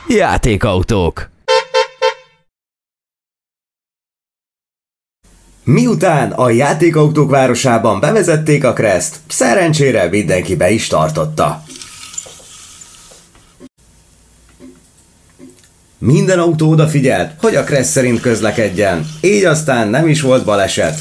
Játékautók. Miután a játékautók városában bevezették a Crest, szerencsére mindenki be is tartotta. Minden autó odafigyelt, hogy a Crest szerint közlekedjen, így aztán nem is volt baleset.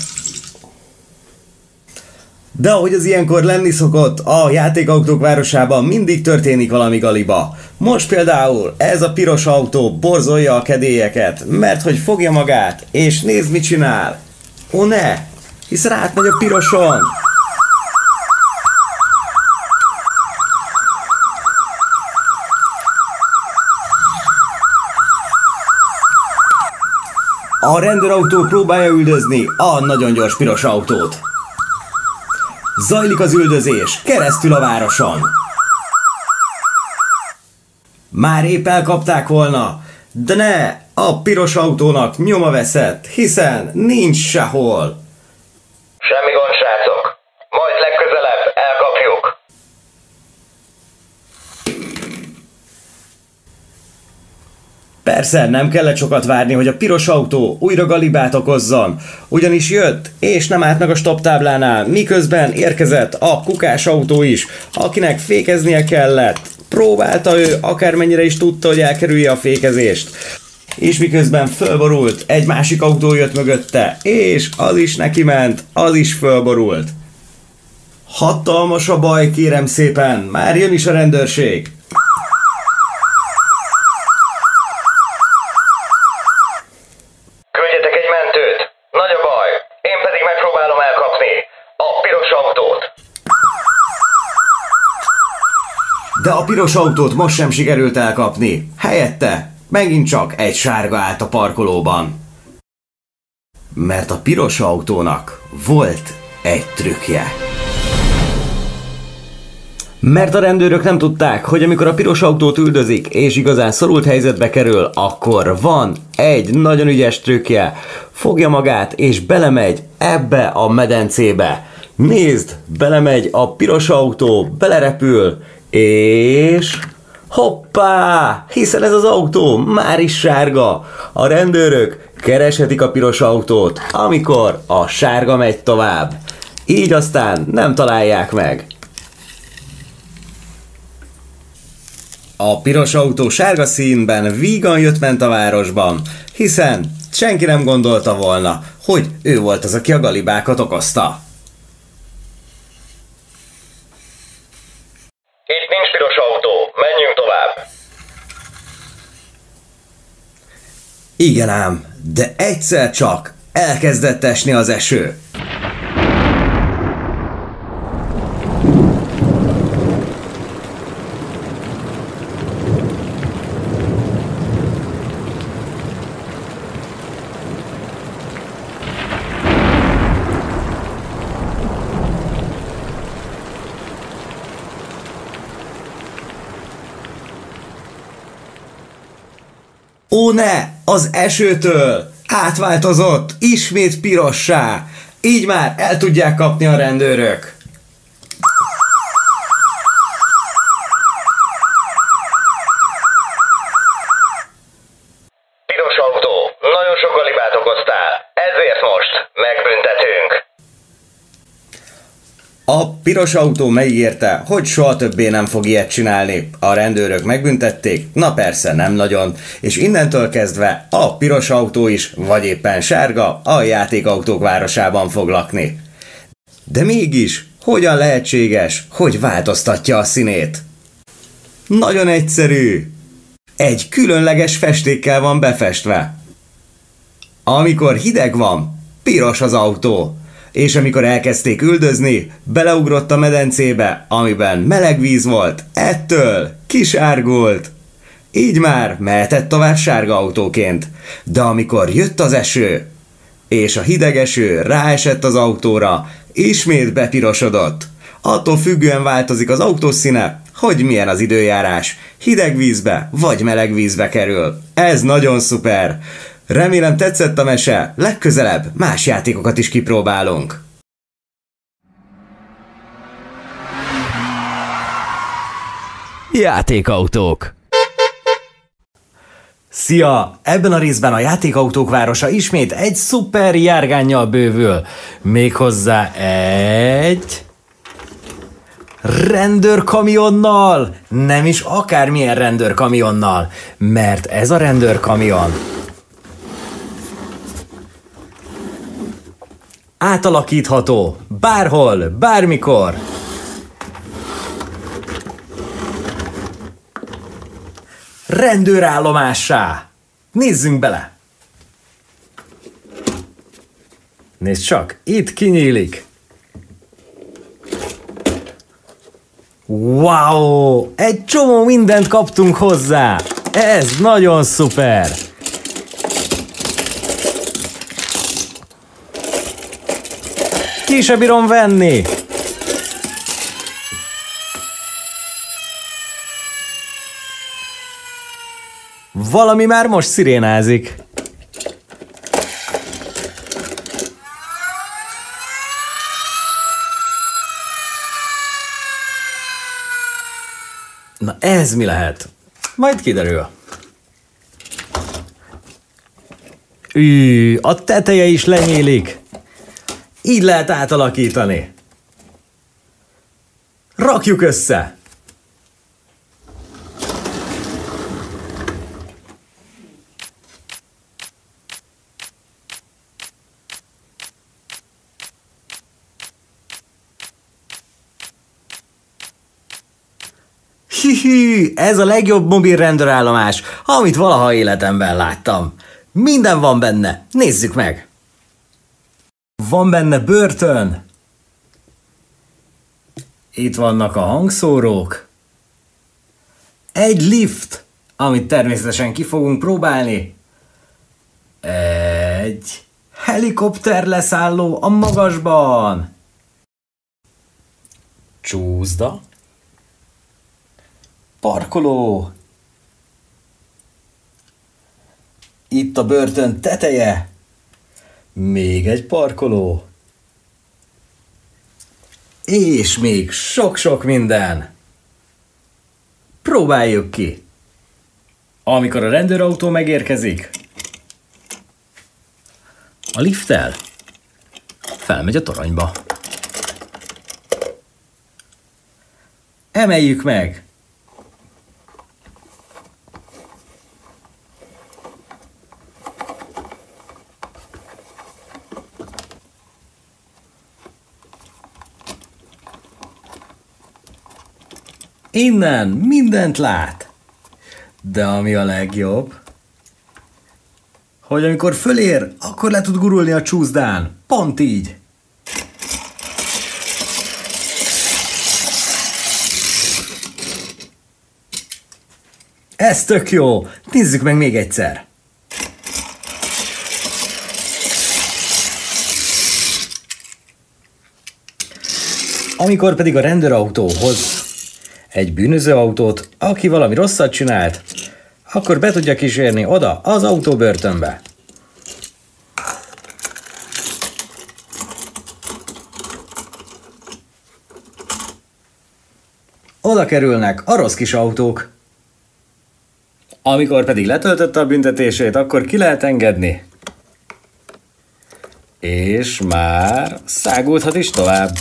De ahogy az ilyenkor lenni szokott, a játékautók városában mindig történik valami galiba. Most például ez a piros autó borzolja a kedélyeket, mert hogy fogja magát, és nézd mit csinál. Ó ne! Hiszen átmegy a piroson! A rendőrautó próbálja üldözni a nagyon gyors piros autót. Zajlik az üldözés keresztül a városon. Már épp elkapták volna, de ne! A piros autónak nyoma veszett, hiszen nincs sehol. Semmi gond, srácok. Majd legközelebb elkapjuk. Persze, nem kellett sokat várni, hogy a piros autó újra galibát okozzon, ugyanis jött, és nem állt meg a stop táblánál, miközben érkezett a kukás autó is, akinek fékeznie kellett. Próbálta ő, akármennyire is tudta, hogy elkerülje a fékezést. És miközben fölborult, egy másik autó jött mögötte, és az is neki ment, az is fölborult. Hatalmas a baj, kérem szépen, már jön is a rendőrség. Küldjetek egy mentőt. Nagy a baj. Én pedig megpróbálom elkapni a piros autót. De a piros autót most sem sikerült elkapni. Helyette megint csak egy sárga állt a parkolóban. Mert a piros autónak volt egy trükkje. Mert a rendőrök nem tudták, hogy amikor a piros autót üldözik, és igazán szorult helyzetbe kerül, akkor van egy nagyon ügyes trükkje. Fogja magát, és belemegy ebbe a medencébe. Nézd, belemegy a piros autó, belerepül, és... hoppá! Hiszen ez az autó már is sárga. A rendőrök kereshetik a piros autót, amikor a sárga megy tovább. Így aztán nem találják meg. A piros autó sárga színben vígan jött-ment a városban, hiszen senki nem gondolta volna, hogy ő volt az, aki a galibákat okozta. Itt nincs piros autó. Menjünk tovább. Igen ám, de egyszer csak elkezdett esni az eső. Ó ne! Az esőtől átváltozott ismét pirossá. Így már el tudják kapni a rendőrök. Piros autó. Nagyon sok galibát okoztál. Ezért most megbüntetünk. A piros autó megígérte, hogy soha többé nem fog ilyet csinálni. A rendőrök megbüntették, na persze nem nagyon, és innentől kezdve a piros autó is, vagy éppen sárga, a játékautók városában fog lakni. De mégis, hogyan lehetséges, hogy változtatja a színét? Nagyon egyszerű. Egy különleges festékkel van befestve. Amikor hideg van, piros az autó. És amikor elkezdték üldözni, beleugrott a medencébe, amiben meleg víz volt, ettől kisárgult. Így már mehetett tovább sárga autóként, de amikor jött az eső, és a hideg eső ráesett az autóra, ismét bepirosodott. Attól függően változik az autó színe, hogy milyen az időjárás, hideg vízbe vagy meleg vízbe kerül. Ez nagyon szuper! Remélem tetszett a mese, legközelebb más játékokat is kipróbálunk. Játékautók. Szia! Ebben a részben a játékautók városa ismét egy szuper járgánnyal bővül. Méghozzá egy... rendőrkamionnal! Nem is akármilyen rendőrkamionnal, mert ez a rendőrkamion átalakítható bárhol, bármikor. Rendőrállomássá! Nézzünk bele! Nézd csak, itt kinyílik. Wow! Egy csomó mindent kaptunk hozzá! Ez nagyon szuper! Ki se bírom venni! Valami már most szirénázik. Na ez mi lehet? Majd kiderül. A teteje is lenyílik. Így lehet átalakítani. Rakjuk össze. Hihi, ez a legjobb mobil rendőrállomás, amit valaha életemben láttam. Minden van benne, nézzük meg! Van benne börtön. Itt vannak a hangszórók. Egy lift, amit természetesen ki fogunk próbálni. Egy helikopter leszálló a magasban. Csúszda. Parkoló. Itt a börtön teteje. Még egy parkoló. És még sok-sok minden. Próbáljuk ki. Amikor a rendőrautó megérkezik, a lifttel felmegy a toronyba. Emeljük meg. Innen mindent lát. De ami a legjobb, hogy amikor fölér, akkor le tud gurulni a csúszdán. Pont így. Ez tök jó. Nézzük meg még egyszer. Amikor pedig a rendőrautóhoz egy bűnöző autót, aki valami rosszat csinált, akkor be tudja kísérni oda az autóbörtönbe. Oda kerülnek a rossz kis autók. Amikor pedig letöltötte a büntetését, akkor ki lehet engedni. És már száguldhat is tovább.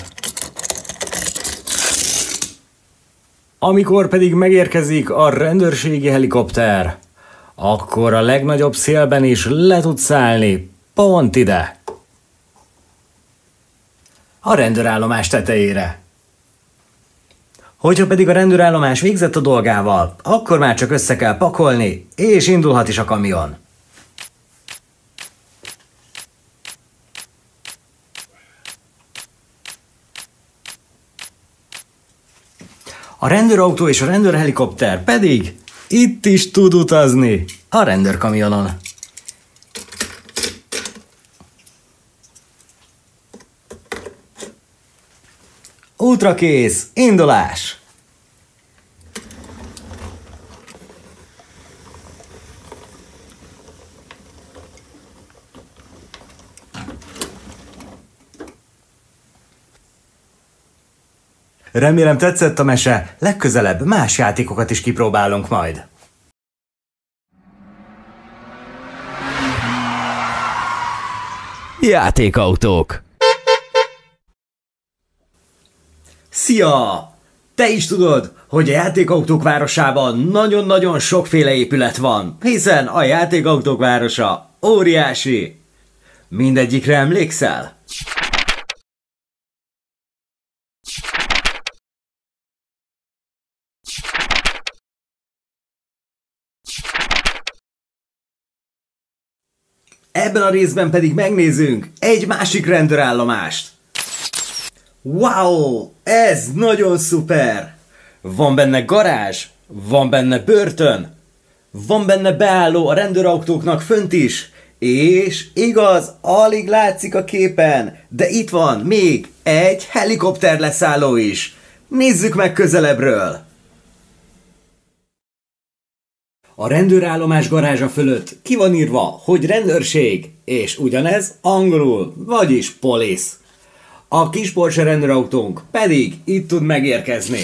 Amikor pedig megérkezik a rendőrségi helikopter, akkor a legnagyobb szélben is le tud szállni, pont ide. A rendőrállomás tetejére. Hogyha pedig a rendőrállomás végzett a dolgával, akkor már csak össze kell pakolni, és indulhat is a kamion. A rendőrautó és a rendőrhelikopter pedig itt is tud utazni a rendőrkamionon. Útra kész, indulás! Remélem tetszett a mese, legközelebb más játékokat is kipróbálunk majd. Játékautók. Szia! Te is tudod, hogy a játékautók városában nagyon-nagyon sokféle épület van, hiszen a játékautók városa óriási. Mindegyikre emlékszel? Ebben a részben pedig megnézzünk egy másik rendőrállomást. Wow! Ez nagyon szuper! Van benne garázs, van benne börtön, van benne beálló a rendőrautóknak fönt is, és igaz, alig látszik a képen, de itt van még egy helikopter leszálló is. Nézzük meg közelebbről! A rendőrállomás garázsa fölött ki van írva, hogy rendőrség, és ugyanez angolul, vagyis police. A kis Porsche rendőrautónk pedig itt tud megérkezni.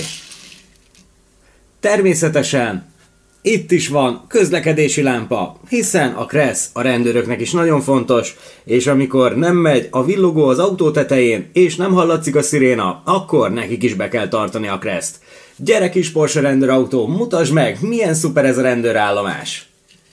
Természetesen itt is van közlekedési lámpa, hiszen a kressz a rendőröknek is nagyon fontos, és amikor nem megy a villogó az autó tetején, és nem hallatszik a sziréna, akkor nekik is be kell tartani a kreszt. Gyere kis Porsche rendőrautó, mutasd meg, milyen szuper ez a rendőrállomás!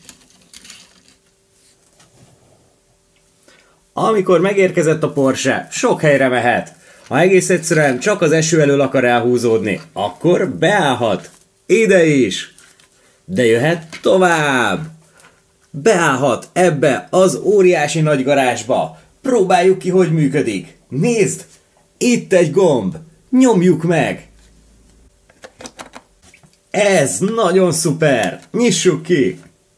Amikor megérkezett a Porsche, sok helyre mehet. Ha egész egyszerűen csak az eső elől akar elhúzódni, akkor beállhat. Ide is. De jöhet tovább. Beállhat ebbe az óriási nagy garázsba. Próbáljuk ki, hogy működik. Nézd! Itt egy gomb. Nyomjuk meg. Ez nagyon szuper. Nyissuk ki.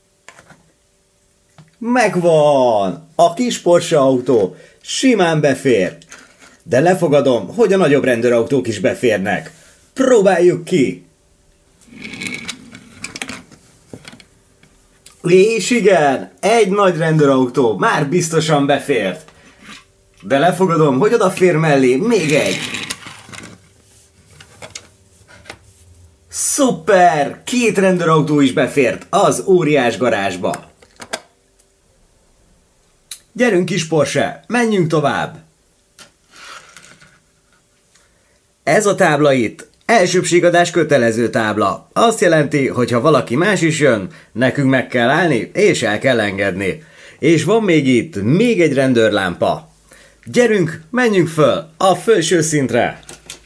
Megvan! A kis Porsche autó simán befér. De lefogadom, hogy a nagyobb rendőrautók is beférnek. Próbáljuk ki! És igen, egy nagy rendőrautó már biztosan befért. De lefogadom, hogy odafér mellé még egy. Szuper! 2 rendőrautó is befért az óriás garázsba. Gyerünk kis Porsche, menjünk tovább! Ez a tábla itt elsőbbségadás kötelező tábla. Azt jelenti, hogy ha valaki más is jön, nekünk meg kell állni és el kell engedni. És van még itt még egy rendőrlámpa. Gyerünk, menjünk föl a felső szintre!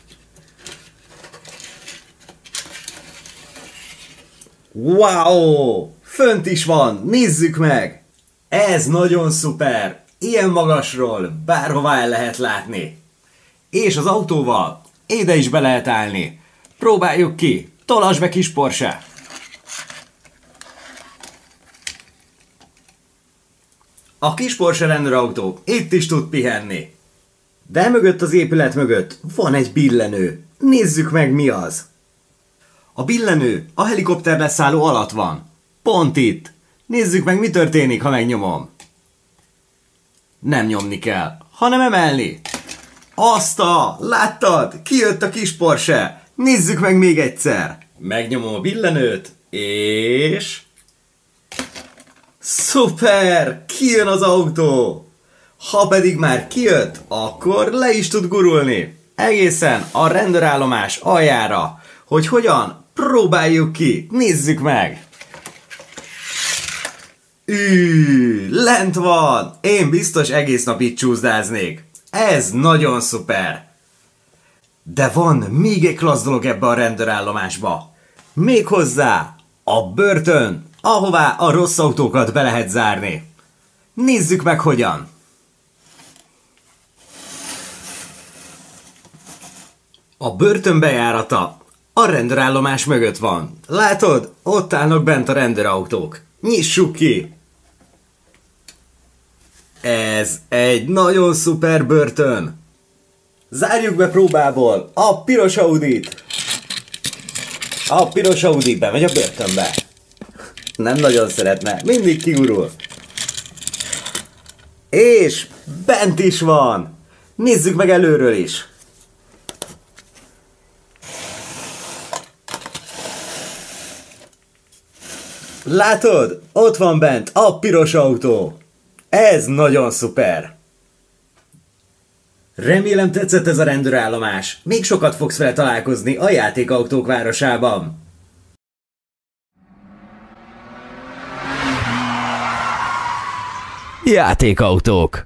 Wow! Fönt is van, nézzük meg! Ez nagyon szuper! Ilyen magasról bárhová el lehet látni. És az autóval ide is be lehet állni. Próbáljuk ki! Tolasd be kis Porsche! A kis Porsche rendőrautó itt is tud pihenni. De mögött az épület mögött van egy billenő. Nézzük meg, mi az. A billenő a helikopter leszálló alatt van. Pont itt. Nézzük meg, mi történik, ha megnyomom. Nem nyomni kell, hanem emelni. Láttad? Kijött a kis Porsche. Nézzük meg még egyszer. Megnyomom a billenőt, és... Szuper! Kijön az autó! Ha pedig már kijött, akkor le is tud gurulni. Egészen a rendőrállomás aljára. Hogy hogyan? Próbáljuk ki. Nézzük meg. Lent van! Én biztos egész nap itt csúszdáznék. Ez nagyon szuper! De van még egy klassz dolog ebbe a rendőrállomásba. Méghozzá a börtön, ahová a rossz autókat be lehet zárni. Nézzük meg hogyan! A börtön bejárata a rendőrállomás mögött van. Látod? Ott állnak bent a rendőrautók. Nyissuk ki! Ez egy nagyon szuper börtön. Zárjuk be próbából a piros Audit. A piros Audi bemegy a börtönbe. Nem nagyon szeretne, mindig kigurul. És bent is van. Nézzük meg előről is. Látod? Ott van bent a piros autó. Ez nagyon szuper. Remélem tetszett ez a rendőrállomás. Még sokat fogsz vele találkozni a játékautók városában. Játékautók.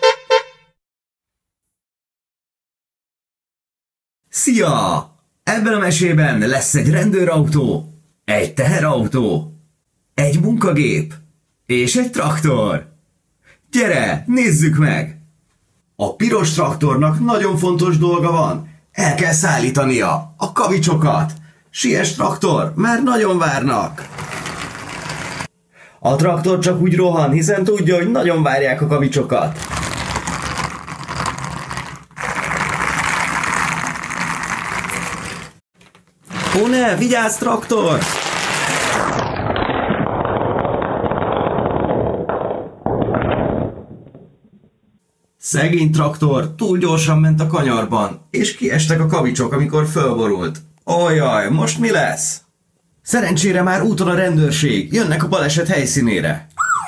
Szia! Ebben a mesében lesz egy rendőrautó, egy teherautó, egy munkagép és egy traktor. Gyere, nézzük meg! A piros traktornak nagyon fontos dolga van. El kell szállítania a kavicsokat. Siess, traktor, már nagyon várnak. A traktor csak úgy rohan, hiszen tudja, hogy nagyon várják a kavicsokat. Ó ne, vigyázz, traktor! Szegény traktor túl gyorsan ment a kanyarban, és kiestek a kavicsok, amikor fölborult. Ojjaj, most mi lesz? Szerencsére már úton a rendőrség, jönnek a baleset helyszínére.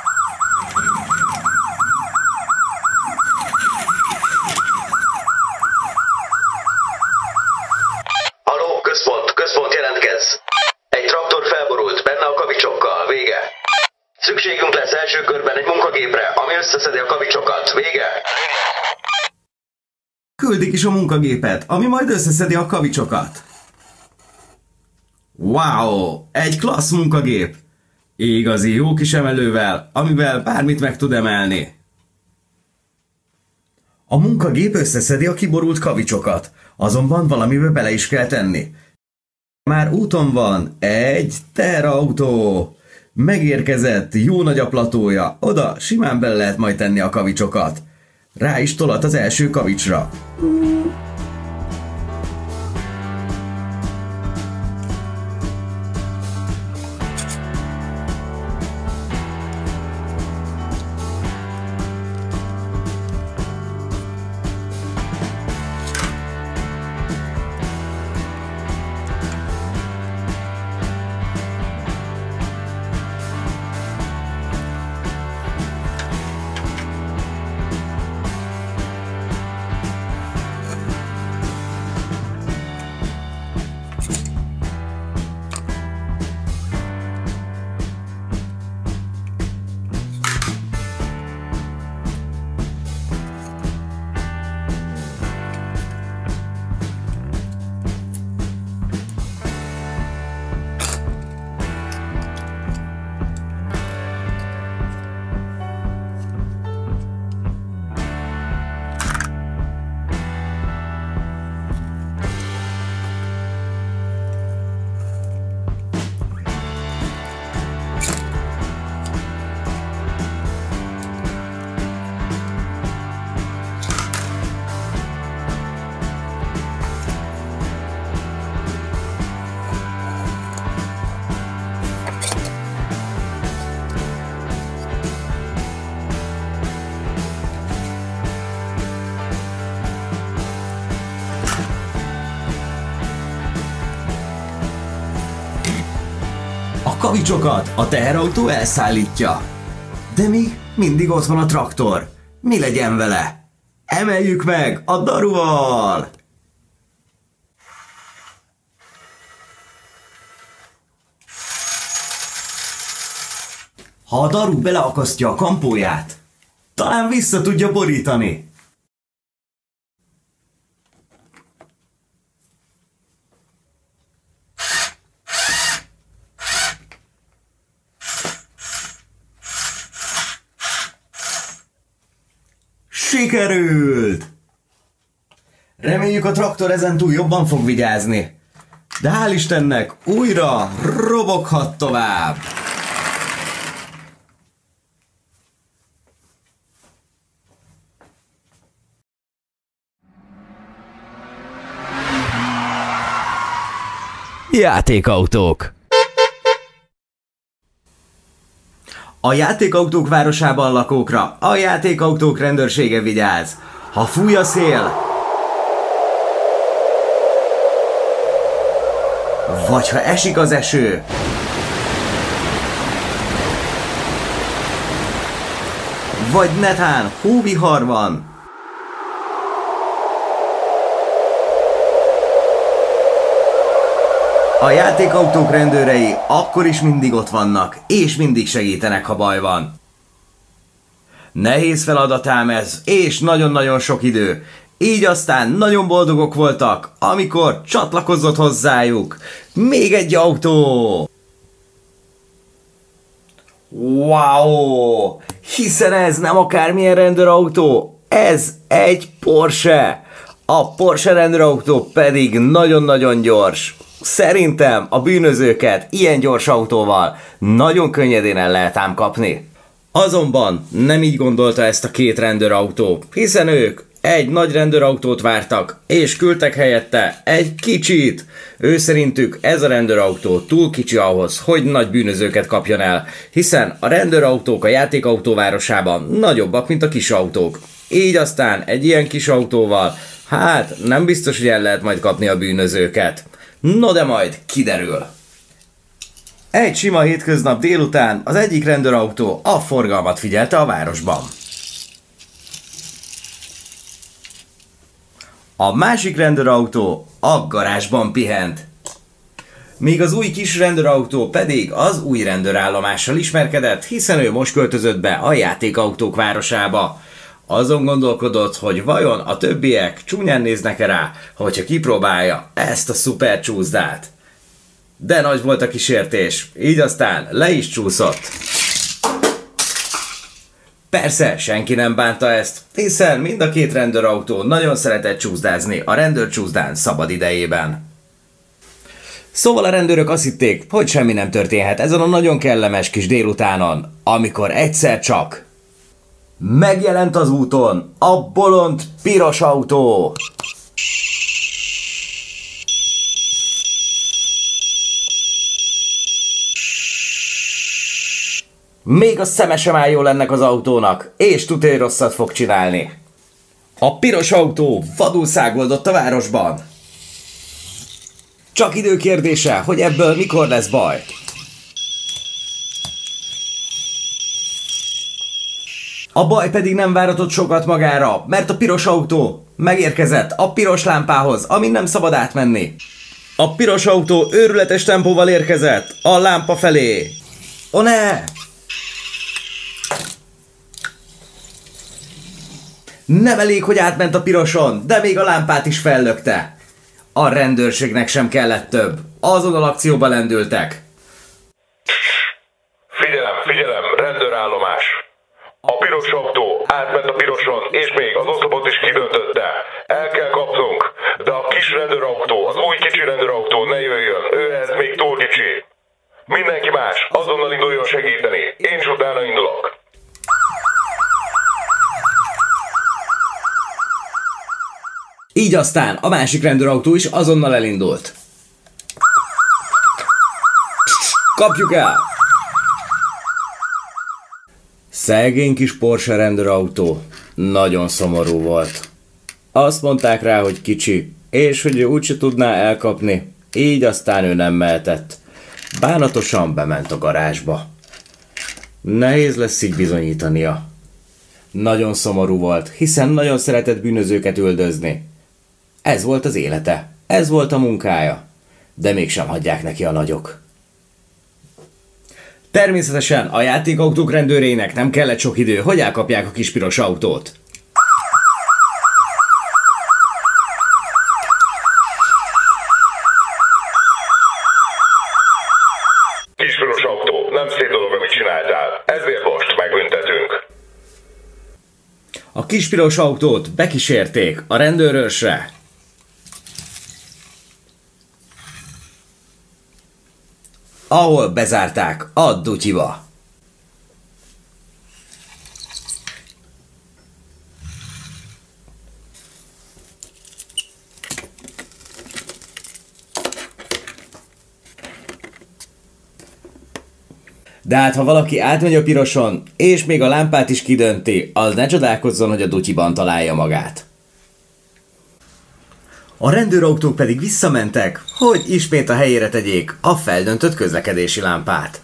Haló, központ, jelentkez! Egy traktor felborult, benne a kavicsokkal, vége! Szükségünk lesz első körben egy munkagépre, ami összeszedi a kavicsokat, vége! Küldik is a munkagépet, ami majd összeszedi a kavicsokat. Wow, egy klassz munkagép! Igazi jó kis emelővel, amivel bármit meg tud emelni. A munkagép összeszedi a kiborult kavicsokat, azonban valamibe bele is kell tenni. Már úton van egy teherautó. Megérkezett, jó nagy a platója, oda simán bele lehet majd tenni a kavicsokat. Rá is tolat az első kavicsra. A kavicsokat a teherautó elszállítja. De még mindig ott van a traktor. Mi legyen vele? Emeljük meg a daruval! Ha a daru beleakasztja a kampóját, talán vissza tudja borítani. Sikerült! Reméljük a traktor ezentúl jobban fog vigyázni. De hál' Istennek újra roboghat tovább. Játékautók. A játékautók városában lakókra a játékautók rendőrsége vigyáz. Ha fúj a szél, vagy ha esik az eső, vagy netán hóvihar van, A játékautók rendőrei akkor is mindig ott vannak, és mindig segítenek, ha baj van. Nehéz feladat ám ez, és nagyon-nagyon sok idő. Így aztán nagyon boldogok voltak, amikor csatlakozott hozzájuk még egy autó. Wow! Hiszen ez nem akármilyen rendőrautó, ez egy Porsche. A Porsche rendőrautó pedig nagyon-nagyon gyors. Szerintem a bűnözőket ilyen gyors autóval nagyon könnyedén el lehet ám kapni. Azonban nem így gondolta ezt a két rendőrautó, hiszen ők egy nagy rendőrautót vártak, és küldtek helyette egy kicsit. Ő szerintük ez a rendőrautó túl kicsi ahhoz, hogy nagy bűnözőket kapjon el, hiszen a rendőrautók a játékautóvárosában nagyobbak, mint a kis autók. Így aztán egy ilyen kis autóval, hát nem biztos, hogy el lehet majd kapni a bűnözőket. No de majd kiderül. Egy sima hétköznap délután az egyik rendőrautó a forgalmat figyelte a városban. A másik rendőrautó a garázsban pihent. Míg az új kis rendőrautó pedig az új rendőrállomással ismerkedett, hiszen ő most költözött be a játékautók városába. Azon gondolkodott, hogy vajon a többiek csúnyán néznek-e rá, hogyha kipróbálja ezt a szuper csúszdát. De nagy volt a kísértés, így aztán le is csúszott. Persze, senki nem bánta ezt, hiszen mind a két rendőrautó nagyon szeretett csúszdázni a rendőrcsúszdán szabad idejében. Szóval a rendőrök azt hitték, hogy semmi nem történhet ezen a nagyon kellemes kis délutánon, amikor egyszer csak megjelent az úton a bolond piros autó. Még a szeme sem áll jól ennek az autónak, és tuti rosszat fog csinálni. A piros autó vadul száguldott a városban. Csak idő kérdése, hogy ebből mikor lesz baj. A baj pedig nem váratott sokat magára, mert a piros autó megérkezett a piros lámpához, amin nem szabad átmenni. A piros autó őrületes tempóval érkezett a lámpa felé. Ó ne! Nem elég, hogy átment a piroson, de még a lámpát is fellökte. A rendőrségnek sem kellett több. Azonnal akcióba lendültek. Figyelem, figyelem, rendőrállomás! A piros autó átment a piroson, és még az oszlopot is kidöntötte. El kell kapnunk, de a kis rendőrautó, az új kicsi rendőrautó ne jöjjön, ő ez még túl kicsi. Mindenki más, azonnal induljon segíteni, én is utána indulok. Így aztán a másik rendőrautó is azonnal elindult. Kapjuk el! Szegény kis Porsche rendőrautó nagyon szomorú volt. Azt mondták rá, hogy kicsi, és hogy ő úgyse tudná elkapni, így aztán ő nem mehetett. Bánatosan bement a garázsba. Nehéz lesz így bizonyítania. Nagyon szomorú volt, hiszen nagyon szeretett bűnözőket üldözni. Ez volt az élete, ez volt a munkája, de mégsem hagyják neki a nagyok. Természetesen a játékautók rendőrének nem kellett sok idő, hogy elkapják a kis piros autót. Kis piros autó, nem szép dolog, amit csináltál, ezért most megbüntetünk. A kis piros autót bekísérték a rendőrőrsre. Ahol bezárták a dutyiba. De hát ha valaki átmegy a piroson, és még a lámpát is kidönti, az ne csodálkozzon, hogy a dutyiban találja magát. A rendőrautók pedig visszamentek, hogy ismét a helyére tegyék a feldöntött közlekedési lámpát.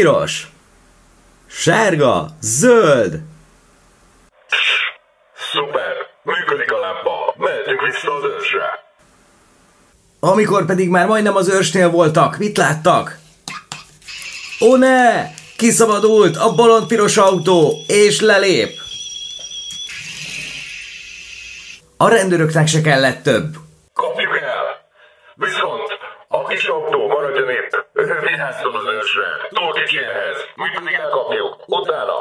Piros, sárga, zöld. Szuper! Amikor pedig már majdnem az őrsnél voltak, mit láttak? Ó ne! Kiszabadult a bolondpiros autó, és lelép! A rendőröknek se kellett több. Kapjuk el! Viszont a kis autó maradjon itt. Vigyázzon az ősre. Túl kicsi ehhez. Mi pedig elkapjuk. Utána.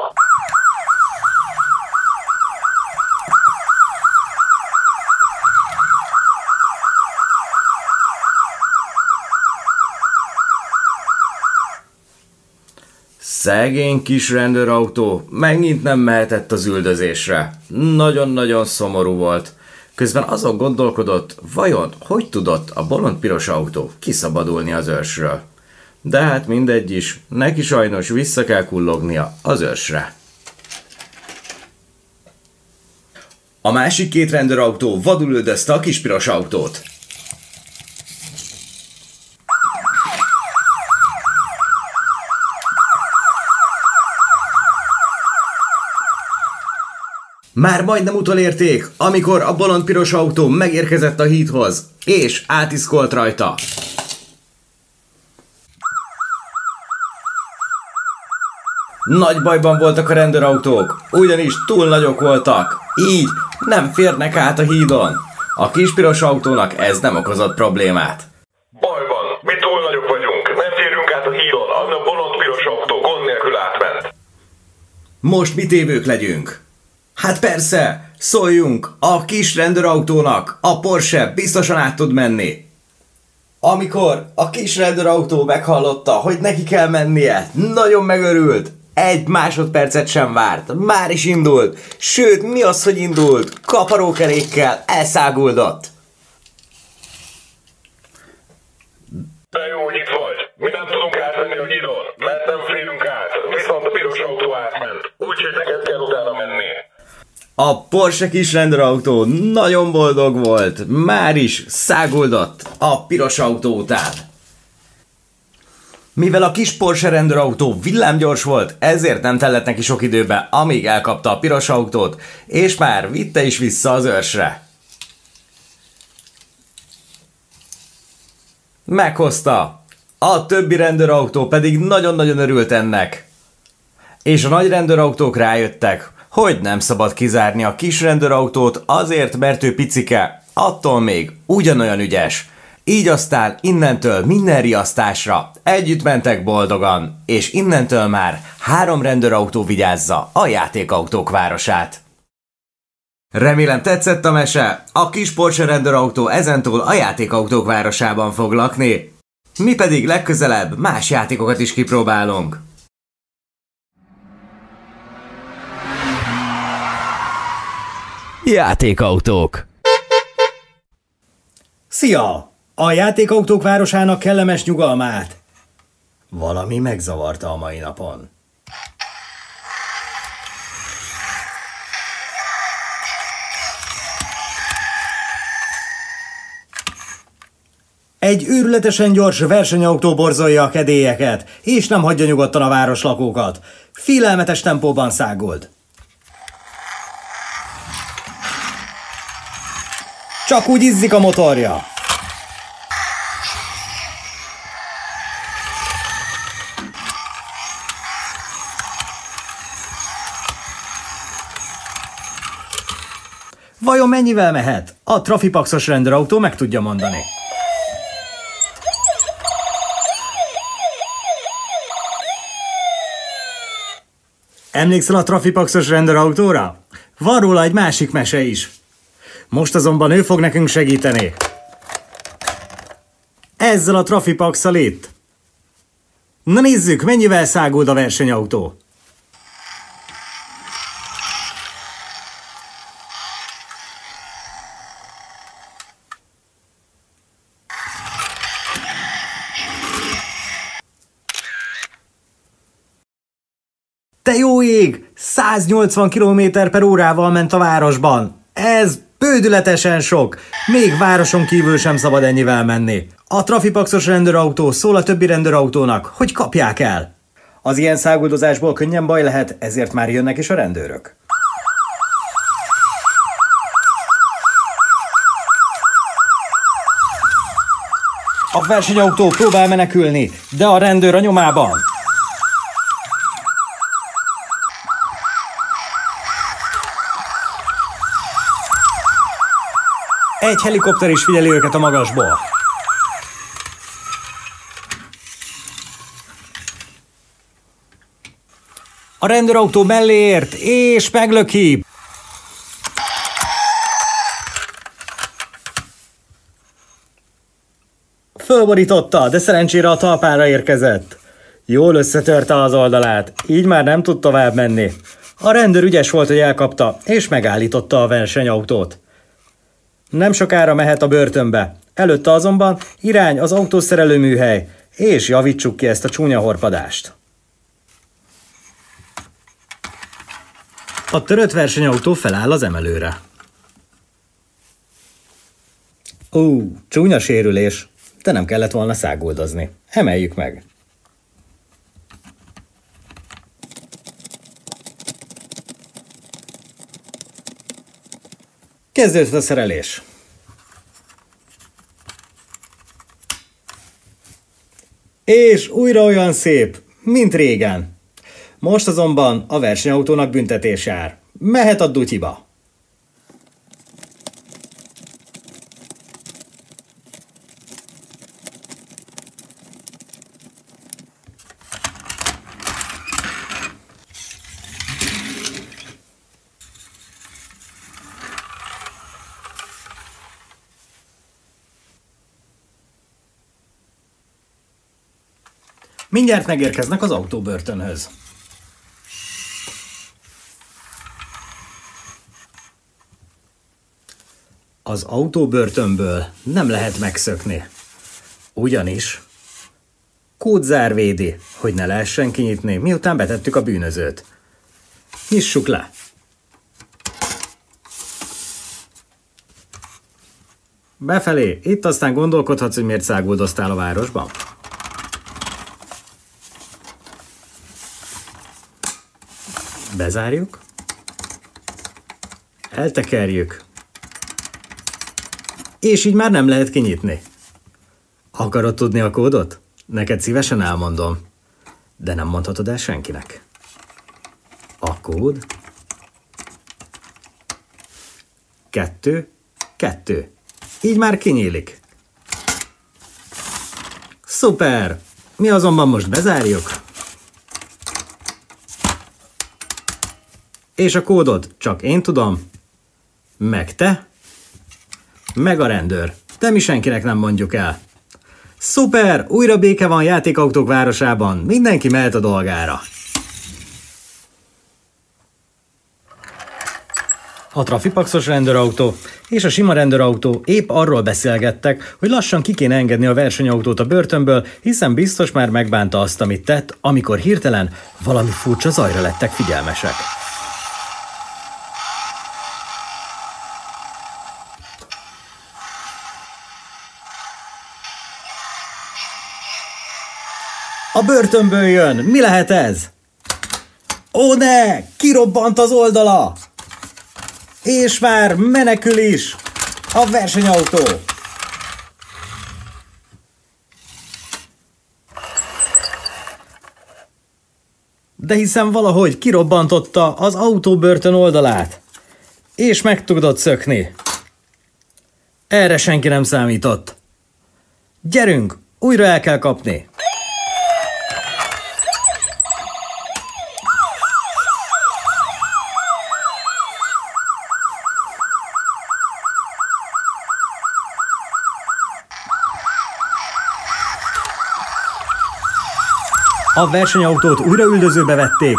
Szegény kis rendőrautó megint nem mehetett az üldözésre. Nagyon-nagyon szomorú volt. Közben azon gondolkodott, vajon hogy tudott a bolond-piros autó kiszabadulni az őrsről. De hát mindegy is, neki sajnos vissza kell kullognia az őrsre. A másik két rendőrautó vadul üldözte a kis piros autót. Már majdnem utolérték, amikor a bolond-piros autó megérkezett a hídhoz, és átiszkolt rajta. Nagy bajban voltak a rendőrautók, ugyanis túl nagyok voltak, így nem férnek át a hídon. A kis piros autónak ez nem okozott problémát. Baj van, mi túl nagyok vagyunk. Nem férünk át a hídon, a bolond-piros autó gond nélkül átment. Most mi tévők legyünk? Hát persze, szóljunk a kis rendőrautónak, a Porsche biztosan át tud menni. Amikor a kis rendőrautó meghallotta, hogy neki kell mennie, nagyon megörült. Egy másodpercet sem várt, már is indult. Sőt, mi az, hogy indult? Kaparókerékkel elszáguldott. De jó, hogy itt vagy. Mi nem tudunk átmenni a hídon, mert nem férünk át. Viszont a piros autó átment, úgyhogy neked kell utána menni. A Porsche kis rendőrautó nagyon boldog volt, már is száguldott a piros autó után. Mivel a kis Porsche rendőrautó villámgyors volt, ezért nem tellett neki sok időbe, amíg elkapta a piros autót, és már vitte is vissza az őrsre. Meghozta. A többi rendőrautó pedig nagyon-nagyon örült ennek. És a nagy rendőrautók rájöttek, hogy nem szabad kizárni a kis rendőrautót azért, mert ő picike, attól még ugyanolyan ügyes. Így aztán innentől minden riasztásra együtt mentek boldogan, és innentől már 3 rendőrautó vigyázza a játékautók városát. Remélem tetszett a mese, a kis Porsche rendőrautó ezentúl a játékautók városában fog lakni. Mi pedig legközelebb más játékokat is kipróbálunk. Játékautók. Szia! A játékautók városának kellemes nyugalmát! Valami megzavarta a mai napon. Egy őrületesen gyors versenyautó borzolja a kedélyeket, és nem hagyja nyugodtan a városlakókat. Félelmetes tempóban száguld. Csak úgy izzik a motorja. Vajon mennyivel mehet? A trafipaxos rendőrautó meg tudja mondani. Emlékszel a trafipaxos rendőrautóra? Van róla egy másik mese is. Most azonban ő fog nekünk segíteni. Ezzel a trafipaxal itt. Na nézzük, mennyivel száguld a versenyautó. Te jó ég! 180 km/h ment a városban. Ez bődületesen sok. Még városon kívül sem szabad ennyivel menni. A trafipaxos rendőrautó szól a többi rendőrautónak, hogy kapják el. Az ilyen száguldozásból könnyen baj lehet, ezért már jönnek is a rendőrök. A versenyautó próbál menekülni, de a rendőr a nyomában. Egy helikopter is figyeli őket a magasból. A rendőrautó mellé ért, és meglöki. Fölborította, de szerencsére a talpára érkezett. Jól összetörte az oldalát, így már nem tud tovább menni. A rendőr ügyes volt, hogy elkapta, és megállította a versenyautót. Nem sokára mehet a börtönbe. Előtte azonban irány az autószerelő műhely, és javítsuk ki ezt a csúnya horpadást. A törött versenyautó feláll az emelőre. Csúnya sérülés, de nem kellett volna száguldozni. Emeljük meg. Kezdődött a szerelés. És újra olyan szép, mint régen. Most azonban a versenyautónak büntetés jár. Mehet a dutyiba. Mindjárt megérkeznek az autóbörtönhöz. Az autóbörtönből nem lehet megszökni. Ugyanis kódzár védi, hogy ne lehessen kinyitni, miután betettük a bűnözőt. Nyissuk le! Befelé, itt aztán gondolkodhatsz, hogy miért száguldoztál a városban. Bezárjuk. Eltekerjük. És így már nem lehet kinyitni. Akarod tudni a kódot? Neked szívesen elmondom. De nem mondhatod el senkinek. A kód 2, 2. Így már kinyílik. Szuper! Mi azonban most bezárjuk. És a kódot csak én tudom, meg te, meg a rendőr. De mi senkinek nem mondjuk el. Szuper! Újra béke van játékautók városában. Mindenki mehet a dolgára. A trafipaxos rendőrautó és a sima rendőrautó épp arról beszélgettek, hogy lassan ki kéne engedni a versenyautót a börtönből, hiszen biztos már megbánta azt, amit tett, amikor hirtelen valami furcsa zajra lettek figyelmesek. A börtönből jön! Mi lehet ez? Ó ne! Kirobbant az oldala! És már menekül is! A versenyautó! De hiszen valahogy kirobbantotta az autóbörtön oldalát. És meg tudott szökni. Erre senki nem számított. Gyerünk! Újra el kell kapni! A versenyautót újra üldözőbe vették.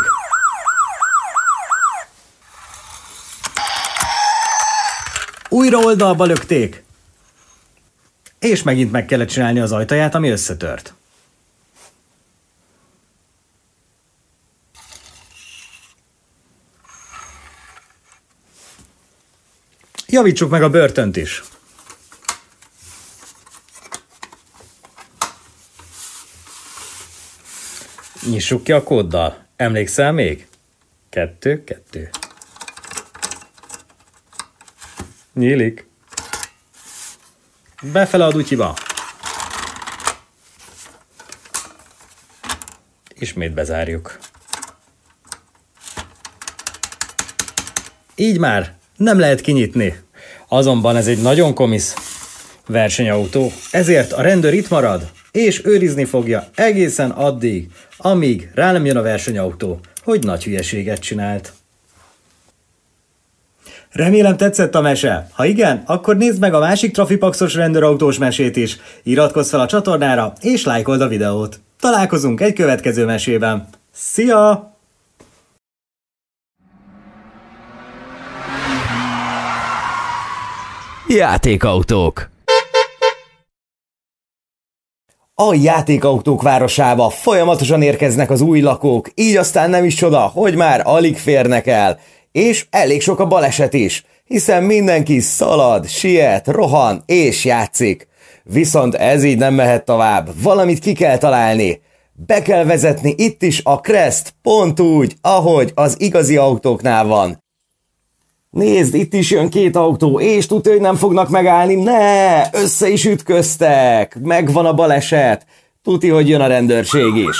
Újra oldalba lökték. És megint meg kellett csinálni az ajtaját, ami összetört. Javítsuk meg a börtönt is. Nyissuk ki a kóddal. Emlékszel még? 2, 2. Nyílik. Befele a dutyiba. ismét bezárjuk. Így már nem lehet kinyitni. Azonban ez egy nagyon komisz versenyautó, ezért a rendőr itt marad, és őrizni fogja egészen addig, amíg rá nem jön a versenyautó, hogy nagy hülyeséget csinált. Remélem tetszett a mese. Ha igen, akkor nézd meg a másik Trafipaxos rendőrautós mesét is. Iratkozz fel a csatornára, és lájkold a videót. Találkozunk egy következő mesében. Szia! Játékautók. A játékautók városába folyamatosan érkeznek az új lakók, így aztán nem is csoda, hogy már alig férnek el. És elég sok a baleset is, hiszen mindenki szalad, siet, rohan és játszik. Viszont ez így nem mehet tovább, valamit ki kell találni. Be kell vezetni itt is a Crest, pont úgy, ahogy az igazi autóknál van. Nézd, itt is jön két autó, és tudja, hogy nem fognak megállni. Ne, össze is ütköztek, megvan a baleset. Tuti, hogy jön a rendőrség is.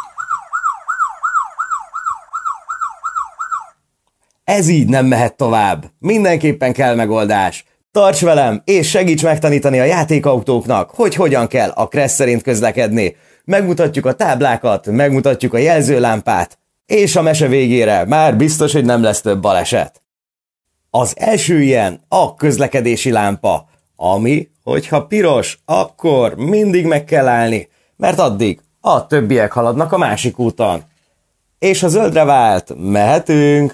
Ez így nem mehet tovább. Mindenképpen kell megoldás. Tarts velem, és segíts megtanítani a játékautóknak, hogy hogyan kell a Crest szerint közlekedni. Megmutatjuk a táblákat, megmutatjuk a jelzőlámpát, és a mese végére már biztos, hogy nem lesz több baleset. Az első ilyen a közlekedési lámpa, ami, hogyha piros, akkor mindig meg kell állni, mert addig a többiek haladnak a másik úton. És ha zöldre vált, mehetünk.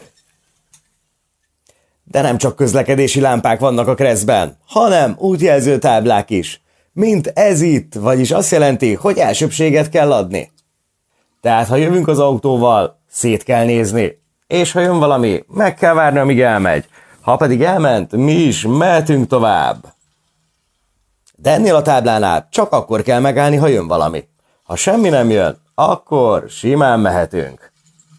De nem csak közlekedési lámpák vannak a Crestben, hanem útjelző táblák is. Mint ez itt, vagyis azt jelenti, hogy elsőbbséget kell adni. Tehát ha jövünk az autóval, szét kell nézni, és ha jön valami, meg kell várni, amíg elmegy. Ha pedig elment, mi is mehetünk tovább. De ennél a táblánál csak akkor kell megállni, ha jön valami. Ha semmi nem jön, akkor simán mehetünk.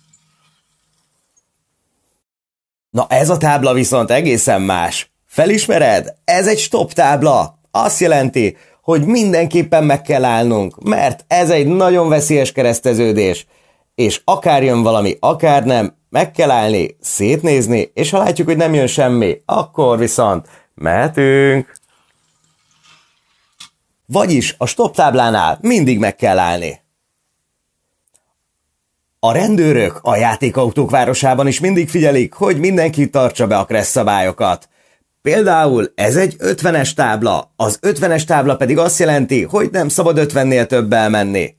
Na ez a tábla viszont egészen más. Felismered? Ez egy stop tábla. Azt jelenti, hogy mindenképpen meg kell állnunk, mert ez egy nagyon veszélyes kereszteződés. És akár jön valami, akár nem, meg kell állni, szétnézni, és ha látjuk, hogy nem jön semmi, akkor viszont mehetünk. Vagyis a stop táblánál mindig meg kell állni. A rendőrök a játékautók városában is mindig figyelik, hogy mindenki tartsa be a Crest szabályokat. Például ez egy 50-es tábla, az 50-es tábla pedig azt jelenti, hogy nem szabad 50-nél többel menni.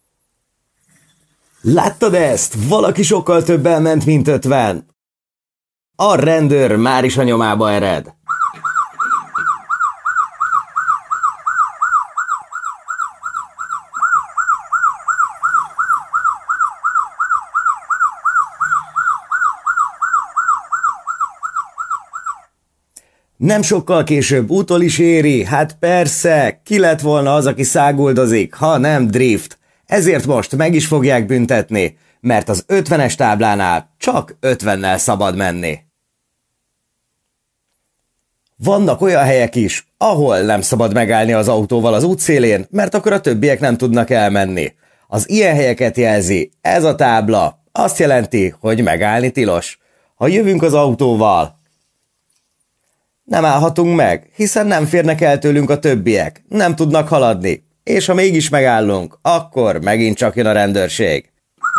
Láttad ezt? Valaki sokkal többel ment, mint 50. A rendőr már is a nyomába ered. Nem sokkal később utol is éri, hát persze, ki lett volna az, aki száguldozik, ha nem drift. Ezért most meg is fogják büntetni, mert az 50-es táblánál csak 50-nel szabad menni. Vannak olyan helyek is, ahol nem szabad megállni az autóval az útszélén, mert akkor a többiek nem tudnak elmenni. Az ilyen helyeket jelzi ez a tábla, azt jelenti, hogy megállni tilos. Ha jövünk az autóval, nem állhatunk meg, hiszen nem férnek el tőlünk a többiek, nem tudnak haladni, és ha mégis megállunk, akkor megint csak jön a rendőrség.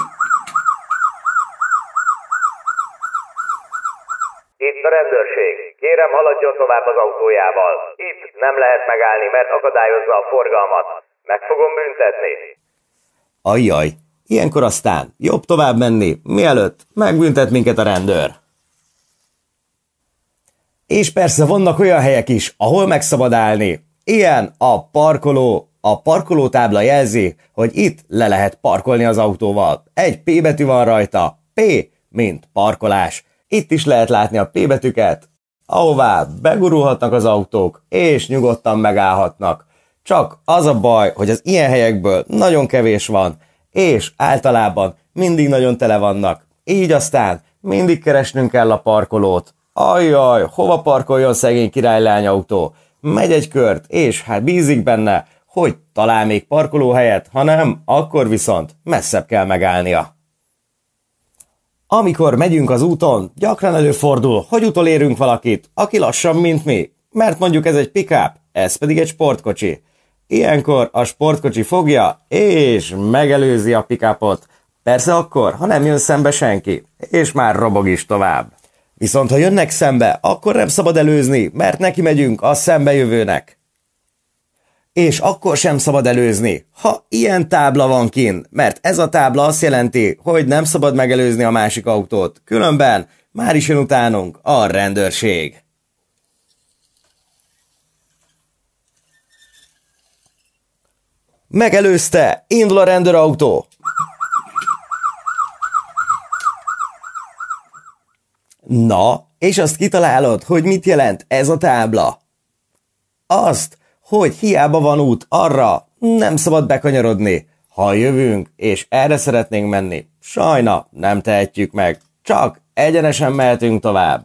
Itt a rendőrség. Kérem, haladjon tovább az autójával. Itt nem lehet megállni, mert akadályozza a forgalmat. Meg fogom büntetni. Ajjaj, ilyenkor aztán jobb tovább menni, mielőtt megbüntet minket a rendőr. És persze vannak olyan helyek is, ahol meg szabad állni. Ilyen a parkoló. A parkolótábla jelzi, hogy itt le lehet parkolni az autóval. Egy P betű van rajta. P, mint parkolás. Itt is lehet látni a P betűket, ahová begurulhatnak az autók, és nyugodtan megállhatnak. Csak az a baj, hogy az ilyen helyekből nagyon kevés van, és általában mindig nagyon tele vannak. Így aztán mindig keresnünk kell a parkolót. Ajjaj, hova parkoljon szegény királylányautó? Megy egy kört, és hát bízik benne, hogy talál még parkolóhelyet, ha nem, akkor viszont messzebb kell megállnia. Amikor megyünk az úton, gyakran előfordul, hogy utolérünk valakit, aki lassabb, mint mi, mert mondjuk ez egy pick-up, ez pedig egy sportkocsi. Ilyenkor a sportkocsi fogja és megelőzi a pick-upot. Persze akkor, ha nem jön szembe senki, és már robog is tovább. Viszont ha jönnek szembe, akkor nem szabad előzni, mert neki megyünk a szembejövőnek. És akkor sem szabad előzni, ha ilyen tábla van kint, mert ez a tábla azt jelenti, hogy nem szabad megelőzni a másik autót, különben már is jön utánunk a rendőrség. Megelőzte, indul a rendőrautó! Na, és azt kitalálod, hogy mit jelent ez a tábla? Azt, hogy hiába van út arra, nem szabad bekanyarodni. Ha jövünk, és erre szeretnénk menni, sajna, nem tehetjük meg, csak egyenesen mehetünk tovább.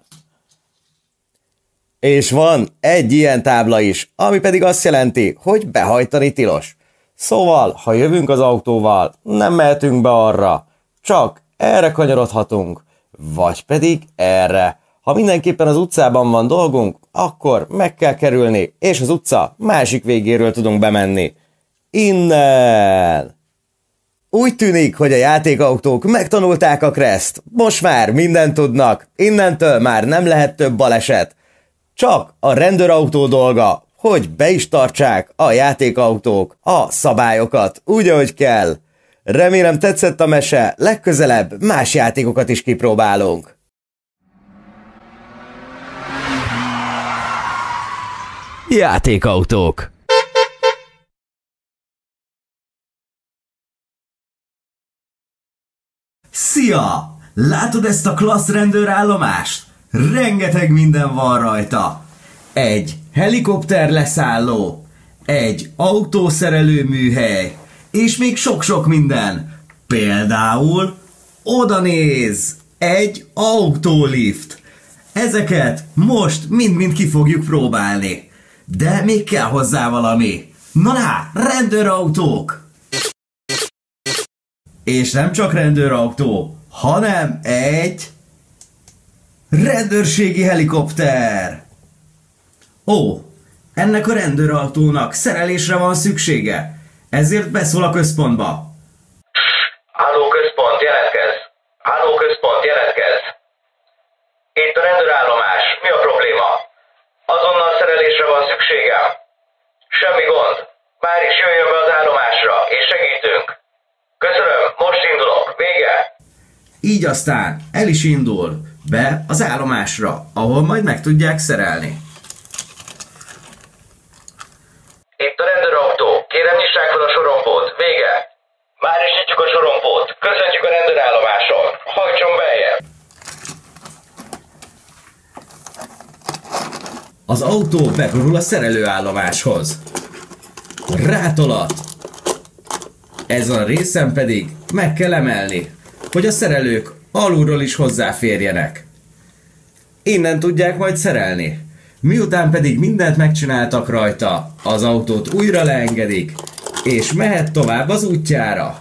És van egy ilyen tábla is, ami pedig azt jelenti, hogy behajtani tilos. Szóval, ha jövünk az autóval, nem mehetünk be arra, csak erre kanyarodhatunk, vagy pedig erre. Ha mindenképpen az utcában van dolgunk, akkor meg kell kerülni, és az utca másik végéről tudunk bemenni. Innen! Úgy tűnik, hogy a játékautók megtanulták a kreszt. Most már mindent tudnak, innentől már nem lehet több baleset. Csak a rendőrautó dolga, hogy be is tartsák a játékautók a szabályokat, úgy, ahogy kell. Remélem tetszett a mese, legközelebb más játékokat is kipróbálunk. Játékautók. Szia! Látod ezt a klassz rendőrállomást? Rengeteg minden van rajta. Egy helikopter leszálló, egy autószerelő műhely, és még sok-sok minden. Például oda néz, egy autólift. Ezeket most mind-mind ki fogjuk próbálni. De még kell hozzá valami. Na, rendőrautók! És nem csak rendőrautó, hanem egy rendőrségi helikopter. Ó, ennek a rendőrautónak szerelésre van szüksége, ezért beszól a központba. Halló központ, jelentkezz! Halló központ, jelentkezz! Itt a rendőrállomás, mi a probléma? Azonnal szerelésre van szükségem. Semmi gond, már is jöjjön be az állomásra, és segítünk. Köszönöm, most indulok, vége! Így aztán el is indul be az állomásra, ahol majd meg tudják szerelni. Itt a rendőrautó, kérem nyissák fel a sorompót, vége! Már is nyitjuk a sorompót, köszöntjük a rendőrállomáson, hajtson beljebb! Az autó begurul a szerelőállomáshoz. Rátolat. Ezen a részen pedig meg kell emelni, hogy a szerelők alulról is hozzáférjenek. Innen tudják majd szerelni. Miután pedig mindent megcsináltak rajta, az autót újra leengedik, és mehet tovább az útjára.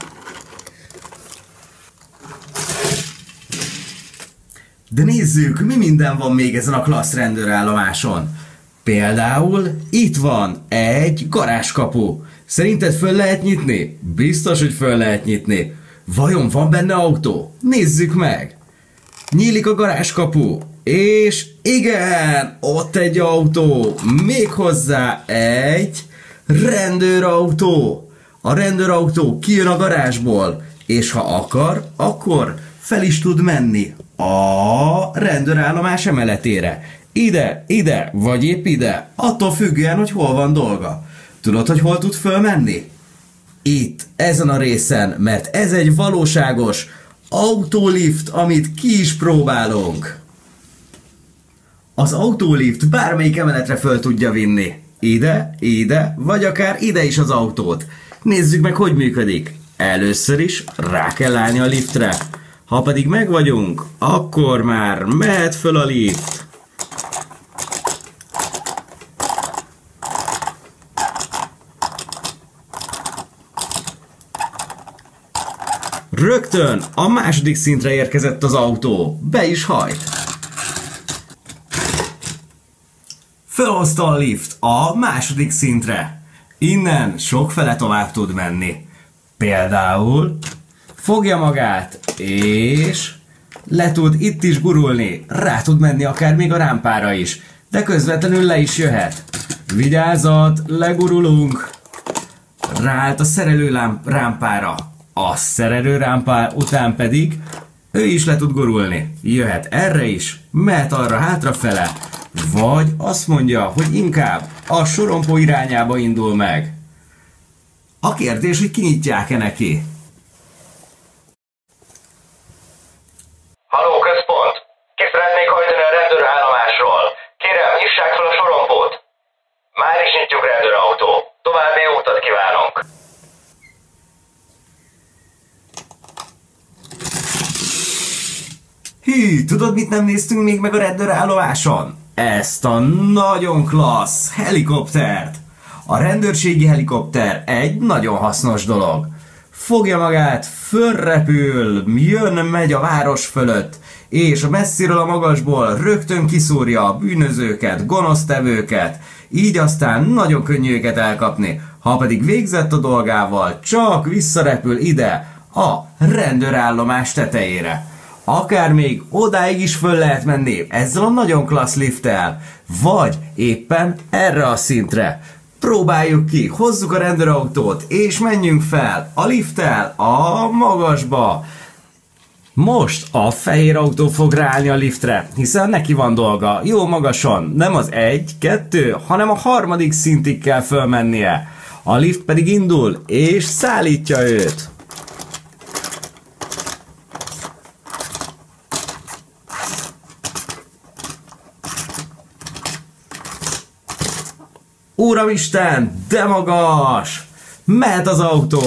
De nézzük, mi minden van még ezen a klassz rendőrállomáson. Például itt van egy garázskapu. Szerinted föl lehet nyitni? Biztos, hogy föl lehet nyitni. Vajon van benne autó? Nézzük meg! Nyílik a garázskapu, és igen, ott egy autó, méghozzá egy rendőrautó. A rendőrautó kijön a garázsból, és ha akar, akkor fel is tud menni a rendőrállomás emeletére. Ide, vagy épp ide, attól függően, hogy hol van dolga. Tudod, hogy hol tud fölmenni? Itt, ezen a részen, mert ez egy valóságos autólift, amit ki is próbálunk. Az autólift bármelyik emeletre föl tudja vinni. Ide, vagy akár ide is az autót. Nézzük meg, hogy működik. Először is rá kell állni a liftre. Ha pedig meg vagyunk, akkor már mehet föl a lift. Rögtön a második szintre érkezett az autó. Be is hajt. Fölhozta a lift a második szintre. Innen sokfele tovább tud menni. Például fogja magát, és le tud itt is gurulni. Rá tud menni akár még a rámpára is. De közvetlenül le is jöhet. Vigyázat, legurulunk. Ráállt a szerelő rámpára. A szerelő rámpá után pedig ő is le tud gurulni. Jöhet erre is, mehet arra hátrafele, vagy azt mondja, hogy inkább a sorompó irányába indul meg. A kérdés, hogy kinyitják-e neki. Halló, központ! Ki szeretnék hajtani a rendőrállomásról? Kérem, nyissák fel a sorompót! Már is nyitjuk, rendőrautó. További jó utat kívánunk! Hű, tudod, mit nem néztünk még meg a rendőrállomáson? Ezt a nagyon klassz helikoptert. A rendőrségi helikopter egy nagyon hasznos dolog. Fogja magát, fölrepül, megy a város fölött, és a messziről, a magasból rögtön kiszúrja a bűnözőket, gonosztevőket, így aztán nagyon könnyű őket elkapni. Ha pedig végzett a dolgával, csak visszarepül ide, a rendőrállomás tetejére. Akár még odáig is föl lehet menni ezzel a nagyon klassz lifttel, vagy éppen erre a szintre. Próbáljuk ki, hozzuk a rendőrautót, és menjünk fel a lifttel a magasba. Most a fehér autó fog ráállni a liftre, hiszen neki van dolga, jó magasan, nem az 1, 2, hanem a harmadik szintig kell fölmennie. A lift pedig indul, és szállítja őt. Uramisten, de magas! Mehet az autó!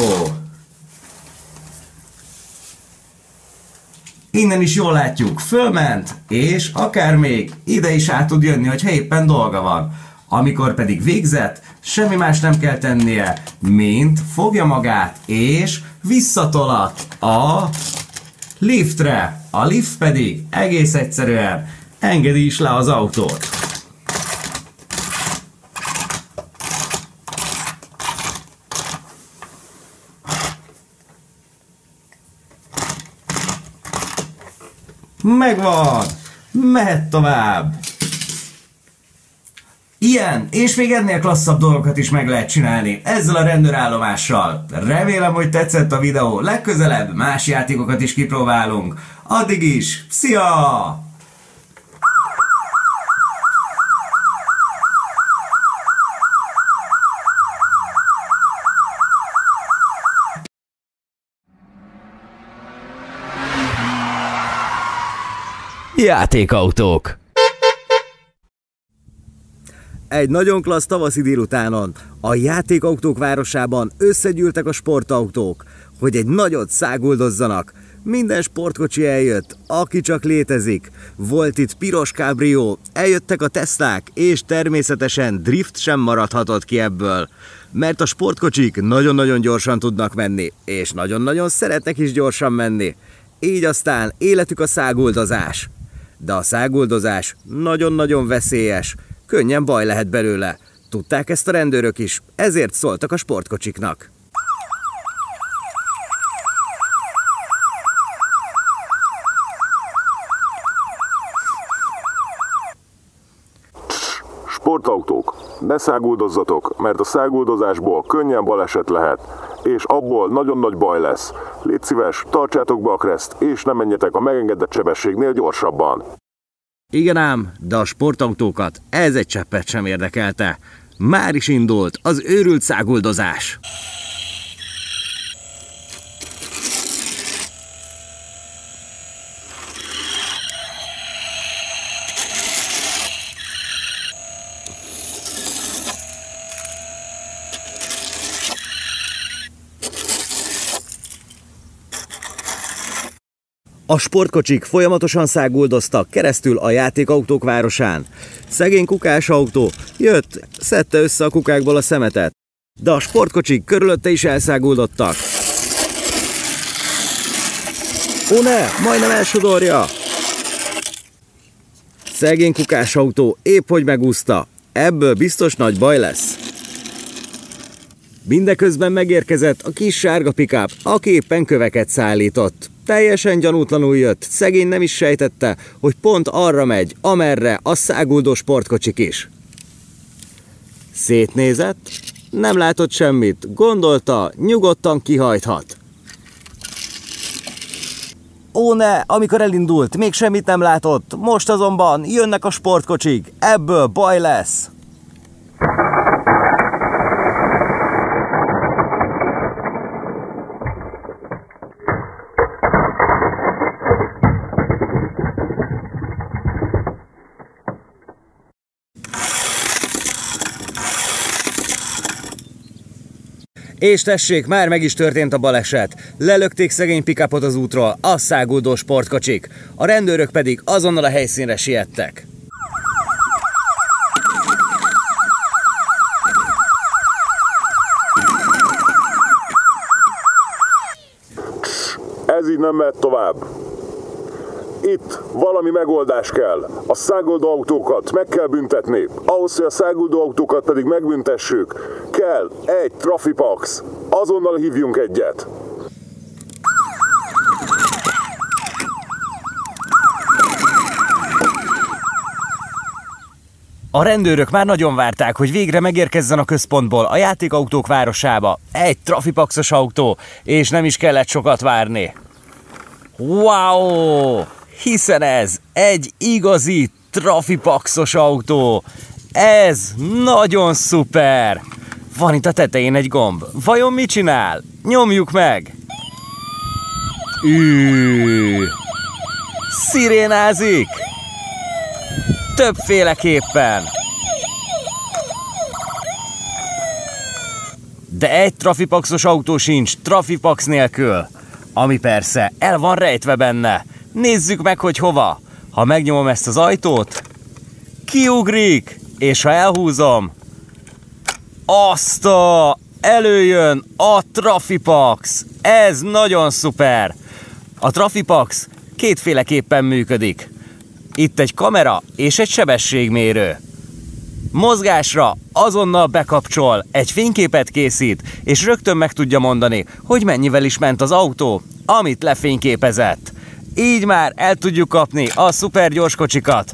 Innen is jól látjuk, fölment, és akár még ide is át tud jönni, hogyha éppen dolga van. Amikor pedig végzett, semmi más nem kell tennie, mint fogja magát, és visszatolat a liftre. A lift pedig egész egyszerűen engedi is le az autót. Megvan! Mehet tovább! Ilyen, és még ennél klasszabb dolgokat is meg lehet csinálni ezzel a rendőrállomással. Remélem, hogy tetszett a videó. Legközelebb más játékokat is kipróbálunk. Addig is, szia! Játékautók. Egy nagyon klassz tavaszi délutánon a játékautók városában összegyűltek a sportautók, hogy egy nagyot száguldozzanak. Minden sportkocsi eljött, aki csak létezik. Volt itt piros kábrió, eljöttek a Teslák, és természetesen drift sem maradhatott ki ebből. Mert a sportkocsik nagyon-nagyon gyorsan tudnak menni, és nagyon-nagyon szeretnek is gyorsan menni. Így aztán életük a száguldozás. De a száguldozás nagyon-nagyon veszélyes, könnyen baj lehet belőle. Tudták ezt a rendőrök is, ezért szóltak a sportkocsiknak. Sportautók, ne száguldozzatok, mert a száguldozásból könnyen baleset lehet, és abból nagyon nagy baj lesz. Légy szíves, tartsátok be a kreszt, és ne menjetek a megengedett sebességnél gyorsabban. Igen ám, de a sportautókat ez egy cseppet sem érdekelte. Már is indult az őrült száguldozás. A sportkocsik folyamatosan száguldoztak keresztül a játékautók városán. Szegény kukásautó jött, szedte össze a kukákból a szemetet, de a sportkocsik körülötte is elszáguldottak. Ó ne, majdnem elsodorja! Szegény kukás autó épp hogy megúszta. Ebből biztos nagy baj lesz. Mindeközben megérkezett a kis sárga pick-up, aki éppen köveket szállított. Teljesen gyanútlanul jött, szegény nem is sejtette, hogy pont arra megy, amerre a száguldó sportkocsik is. Szétnézett, nem látott semmit, gondolta, nyugodtan kihajthat. Ó ne, amikor elindult, még semmit nem látott, most azonban jönnek a sportkocsik, ebből baj lesz. És tessék, már meg is történt a baleset. Lelökték szegény pick-upot az útról a száguldó sportkocsik. A rendőrök pedig azonnal a helyszínre siettek. Ez így nem mehet tovább. Itt valami megoldás kell. A száguldó autókat meg kell büntetni. Ahhoz, hogy a száguldó autókat pedig megbüntessük, kell egy Trafipax. Azonnal hívjunk egyet. A rendőrök már nagyon várták, hogy végre megérkezzen a központból a játékautók városába egy Trafipaxos autó, és nem is kellett sokat várni. Wow! Hiszen ez egy igazi Trafipaxos autó. Ez nagyon szuper! Van itt a tetején egy gomb. Vajon mit csinál? Nyomjuk meg! Szirénázik! Többféleképpen! De egy Trafipaxos autó sincs Trafipax nélkül, ami persze el van rejtve benne. Nézzük meg, hogy hova. Ha megnyomom ezt az ajtót, kiugrik, és ha elhúzom, előjön a Trafipax. Ez nagyon szuper. A Trafipax kétféleképpen működik. Itt egy kamera és egy sebességmérő. Mozgásra azonnal bekapcsol, egy fényképet készít, és rögtön meg tudja mondani, hogy mennyivel is ment az autó, amit lefényképezett. Így már el tudjuk kapni a szuper gyorskocsikat.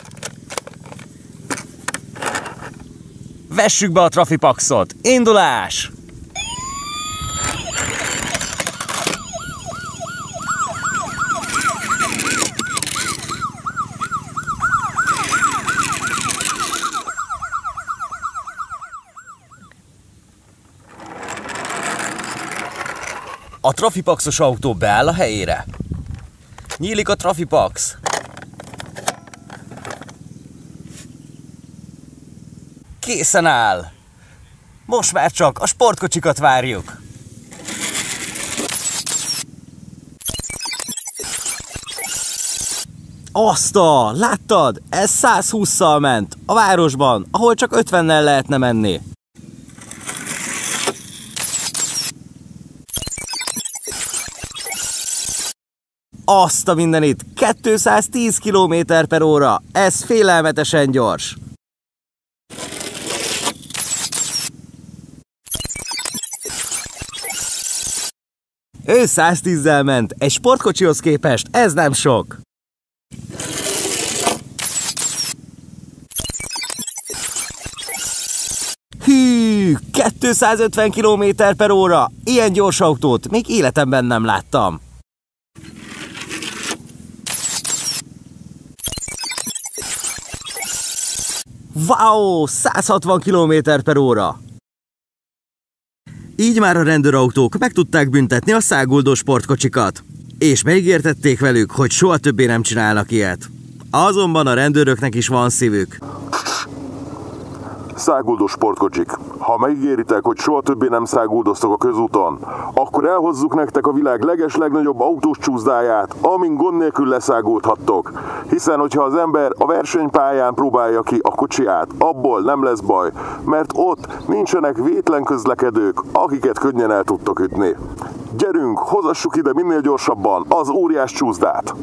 Vessük be a Trafipaxot. Indulás! A Trafipaxos autó beáll a helyére. Nyílik a Trafipax. Készen áll. Most már csak a sportkocsikat várjuk. Láttad? Ez 120-szal ment a városban, ahol csak 50-nel lehetne menni. Azt a mindenit, 210 km/h, ez félelmetesen gyors. Ő 110-zel ment, egy sportkocsihoz képest ez nem sok. Hű, 250 km/h, ilyen gyors autót még életemben nem láttam. Wow, 160 km/h. Így már a rendőrautók meg tudták büntetni a száguldó sportkocsikat. És megígértették velük, hogy soha többé nem csinálnak ilyet. Azonban a rendőröknek is van szívük. Száguldó sportkocsik. Ha megígéritek, hogy soha többé nem száguldoztok a közúton, akkor elhozzuk nektek a világ legnagyobb autós csúszdáját, amin gond nélkül leszáguldhattok. Hiszen, hogyha az ember a versenypályán próbálja ki a kocsiját, abból nem lesz baj, mert ott nincsenek vétlen közlekedők, akiket könnyen el tudtok ütni. Gyerünk, hozassuk ide minél gyorsabban az óriás csúszdát!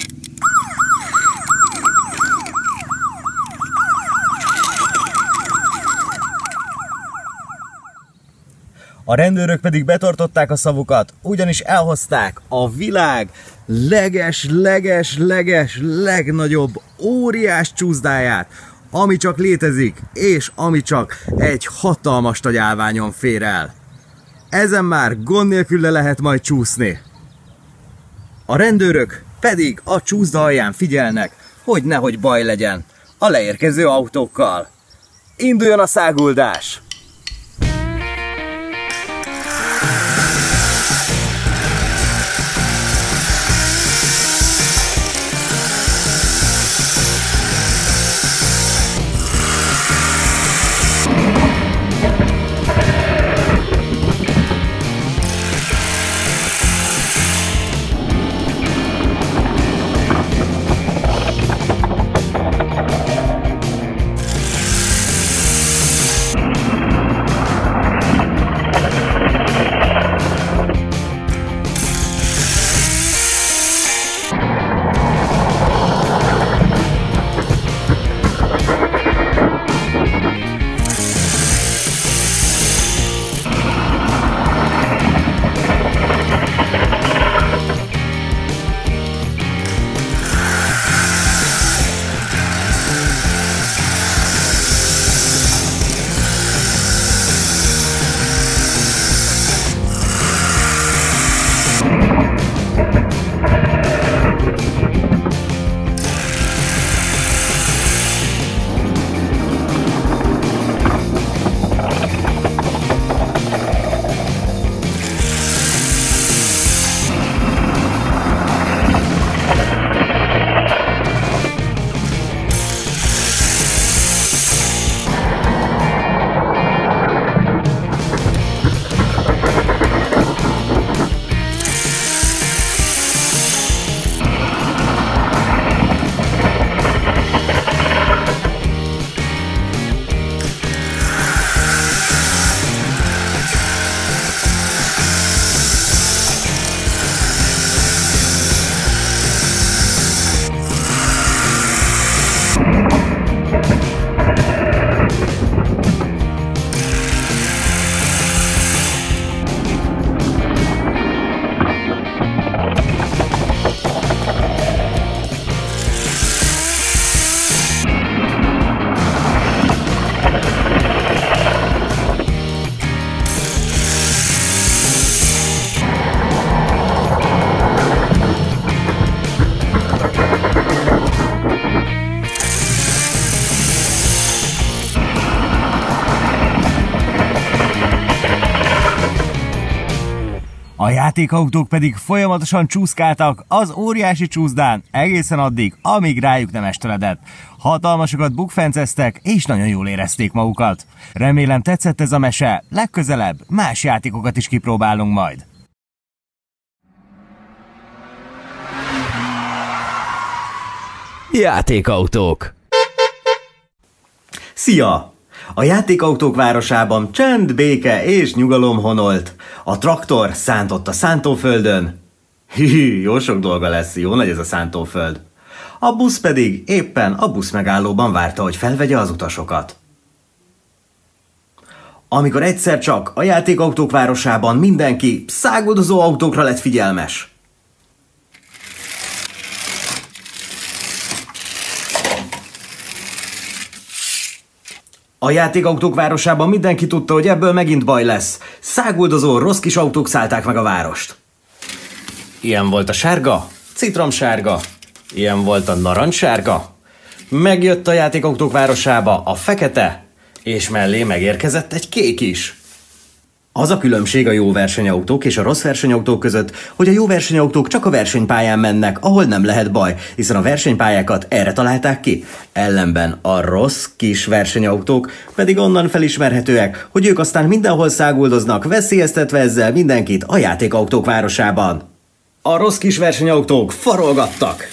A rendőrök pedig betartották a szavukat, ugyanis elhozták a világ legnagyobb óriás csúszdáját, ami csak létezik, és ami csak egy hatalmas nagy állványon fér el. Ezen már gond nélkül le lehet majd csúszni. A rendőrök pedig a csúszda alján figyelnek, hogy nehogy baj legyen a leérkező autókkal. Induljon a száguldás! A játékautók pedig folyamatosan csúszkáltak az óriási csúszdán egészen addig, amíg rájuk nem esteledett. Hatalmasokat bukfenceztek, és nagyon jól érezték magukat. Remélem tetszett ez a mese, legközelebb más játékokat is kipróbálunk majd. Játékautók. Szia! A játékautók városában csend, béke és nyugalom honolt. A traktor szántott a szántóföldön. Jó sok dolga lesz, jó nagy ez a szántóföld. A busz pedig éppen a buszmegállóban várta, hogy felvegye az utasokat. Amikor egyszer csak a játékautók városában mindenki száguldozó autókra lett figyelmes. A játékautók városában mindenki tudta, hogy ebből megint baj lesz. Száguldozó, rossz kis autók szállták meg a várost. Ilyen volt a sárga, citromsárga, ilyen volt a narancssárga. Megjött a játékautók városába a fekete, és mellé megérkezett egy kék is. Az a különbség a jó versenyautók és a rossz versenyautók között, hogy a jó versenyautók csak a versenypályán mennek, ahol nem lehet baj, hiszen a versenypályákat erre találták ki. Ellenben a rossz kis versenyautók pedig onnan felismerhetőek, hogy ők aztán mindenhol száguldoznak, veszélyeztetve ezzel mindenkit a játékautók városában. A rossz kis versenyautók farolgattak.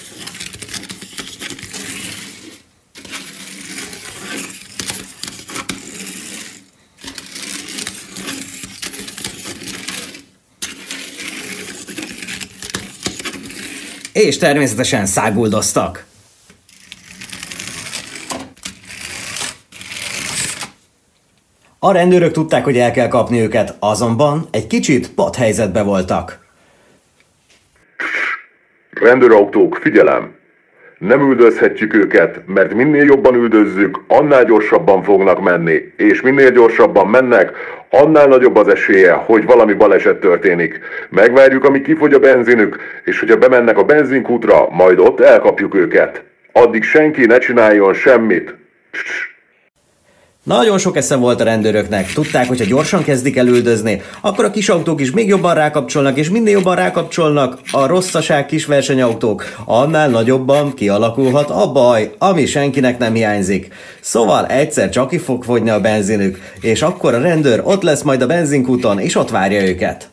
És természetesen száguldoztak. A rendőrök tudták, hogy el kell kapni őket, azonban egy kicsit patthelyzetbe voltak. Rendőrautók, figyelem! Nem üldözhetjük őket, mert minél jobban üldözzük, annál gyorsabban fognak menni, és minél gyorsabban mennek, annál nagyobb az esélye, hogy valami baleset történik. Megvárjuk, amíg kifogy a benzinük, és hogyha bemennek a benzinkútra, majd ott elkapjuk őket. Addig senki ne csináljon semmit. Nagyon sok esze volt a rendőröknek. Tudták, hogy ha gyorsan kezdik el üldözni, akkor a kis autók is még jobban rákapcsolnak, és minél jobban rákapcsolnak a rosszaság kis versenyautók, annál nagyobban kialakulhat a baj, ami senkinek nem hiányzik. Szóval egyszer csak ki fog fogyni a benzinük, és akkor a rendőr ott lesz majd a benzinkúton, és ott várja őket.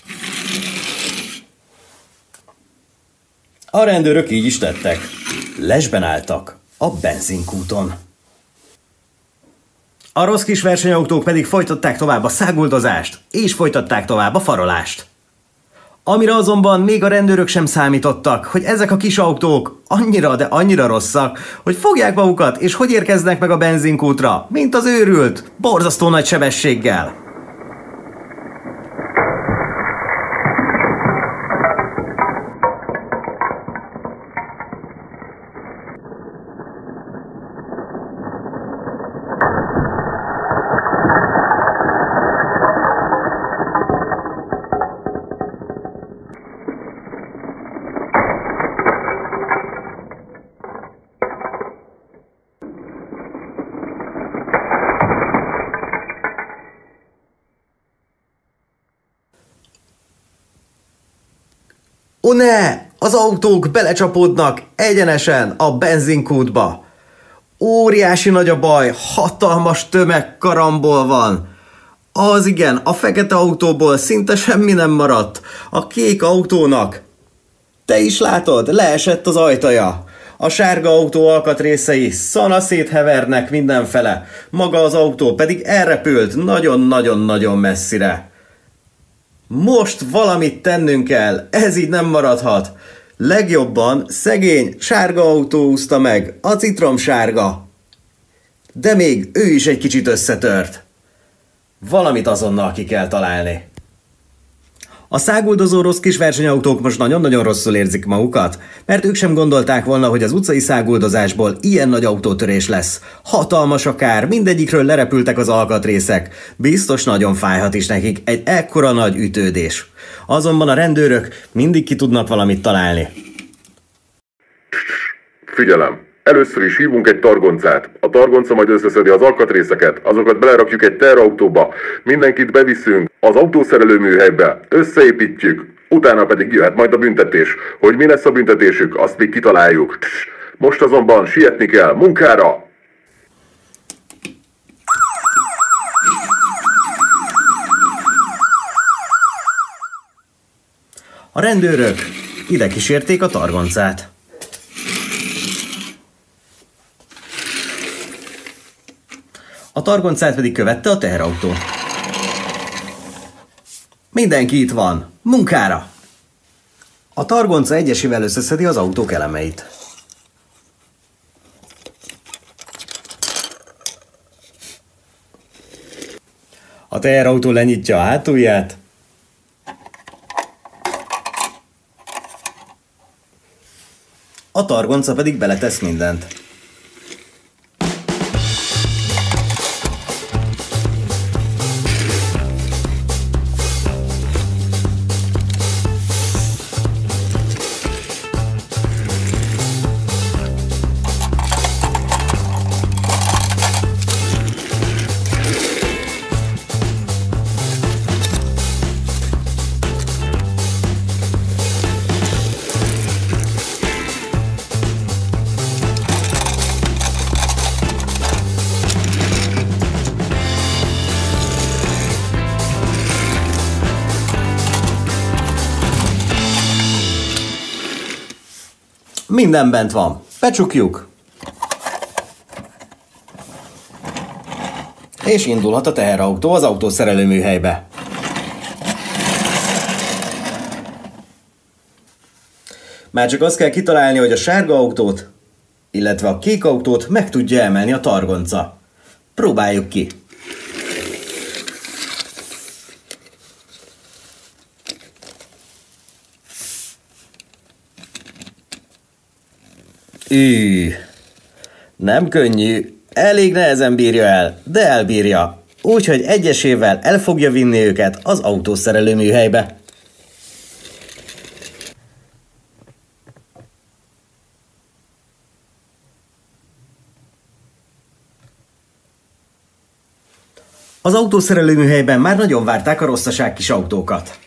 A rendőrök így is tettek. Lesben álltak a benzinkúton. A rossz kis versenyautók pedig folytatták tovább a száguldozást, és folytatták tovább a farolást. Amire azonban még a rendőrök sem számítottak, hogy ezek a kis autók annyira, de annyira rosszak, hogy fogják magukat, és hogy érkeznek meg a benzinkútra, mint az őrült, borzasztó nagy sebességgel. Ó ne! Az autók belecsapódnak egyenesen a benzinkútba. Óriási nagy a baj, hatalmas tömegkarambol van. Az igen, a fekete autóból szinte semmi nem maradt. A kék autónak. Te is látod, leesett az ajtaja. A sárga autó alkatrészei szanaszét hevernek mindenfele. Maga az autó pedig elrepült nagyon-nagyon-nagyon messzire. Most valamit tennünk kell, ez így nem maradhat. Legjobban szegény sárga autó úszta meg, a citromsárga. De még ő is egy kicsit összetört. Valamit azonnal ki kell találni. A száguldozó rossz kis versenyautók most nagyon-nagyon rosszul érzik magukat, mert ők sem gondolták volna, hogy az utcai száguldozásból ilyen nagy autótörés lesz. Hatalmas a kár, mindegyikről lerepültek az alkatrészek. Biztos nagyon fájhat is nekik egy ekkora nagy ütődés. Azonban a rendőrök mindig ki tudnak valamit találni. Figyelem! Először is hívunk egy targoncát. A targonca majd összeszedi az alkatrészeket, azokat belerakjuk egy terautóba, mindenkit beviszünk az autószerelő műhelybe, összeépítjük, utána pedig jöhet majd a büntetés. Hogy mi lesz a büntetésük, azt még kitaláljuk. Most azonban sietni kell, munkára! A rendőrök ide kísérték a targoncát. A targoncát pedig követte a teherautó. Mindenki itt van. Munkára! A targonca egyesével összeszedi az autók elemeit. A teherautó lenyitja a hátulját. A targonca pedig beletesz mindent. Minden bent van. Becsukjuk. És indulhat a teherautó az autószerelőműhelybe. Már csak azt kell kitalálni, hogy a sárga autót, illetve a kék autót meg tudja emelni a targonca. Próbáljuk ki. Nem könnyű, elég nehezen bírja el, de elbírja. Úgyhogy egyesével el fogja vinni őket az autószerelőműhelybe. Az autószerelőműhelyben már nagyon várták a rosszaság kis autókat.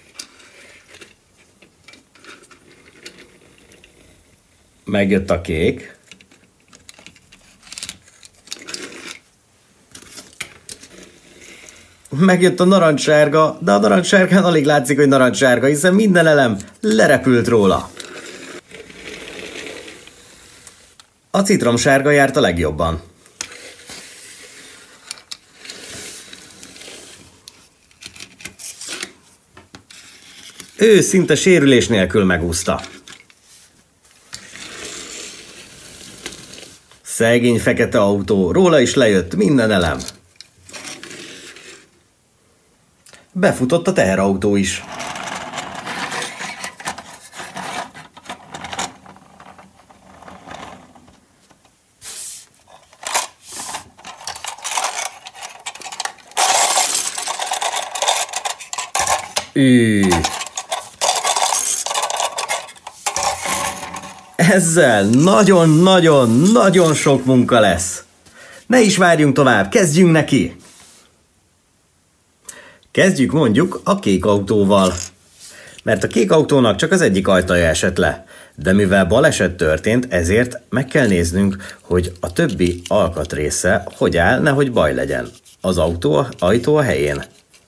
Megjött a kék. Megjött a narancssárga, de a narancssárgán alig látszik, hogy narancssárga, hiszen minden elem lerepült róla. A citromsárga járt a legjobban. Ő szinte sérülés nélkül megúszta. Szegény fekete autó, róla is lejött minden elem. Befutott a teherautó is. Ezzel nagyon sok munka lesz. Ne is várjunk tovább, kezdjünk neki! Kezdjük mondjuk a kék autóval. Mert a kék autónak csak az egyik ajtaja esett le. De mivel baleset történt, ezért meg kell néznünk, hogy a többi alkatrésze hogy áll, nehogy baj legyen. Az ajtó a helyén.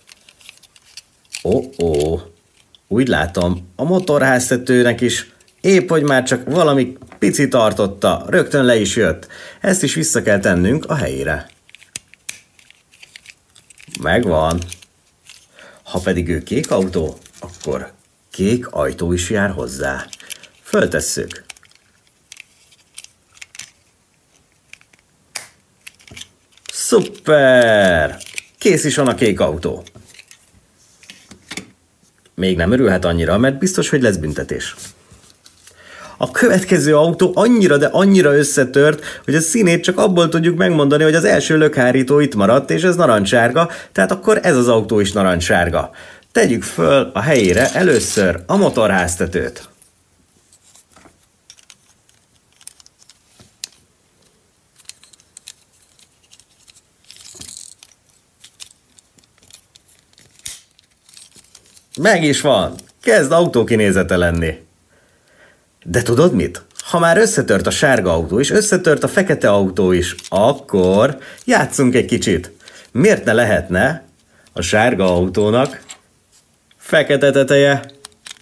Úgy látom, a motorháztetőnek is épp, hogy már csak valami pici tartotta, rögtön le is jött. Ezt is vissza kell tennünk a helyére. Megvan. Ha pedig ő kék autó, akkor kék ajtó is jár hozzá. Föltesszük. Szuper! Kész is van a kék autó. Még nem örülhet annyira, mert biztos, hogy lesz büntetés. A következő autó annyira, de annyira összetört, hogy a színét csak abból tudjuk megmondani, hogy az első lökhárító itt maradt, és ez narancssárga, tehát akkor ez az autó is narancssárga. Tegyük föl a helyére először a motorháztetőt. Meg is van! Kezd autókinézete lenni. De tudod mit? Ha már összetört a sárga autó és összetört a fekete autó is, akkor játsszunk egy kicsit. Miért ne lehetne a sárga autónak fekete teteje?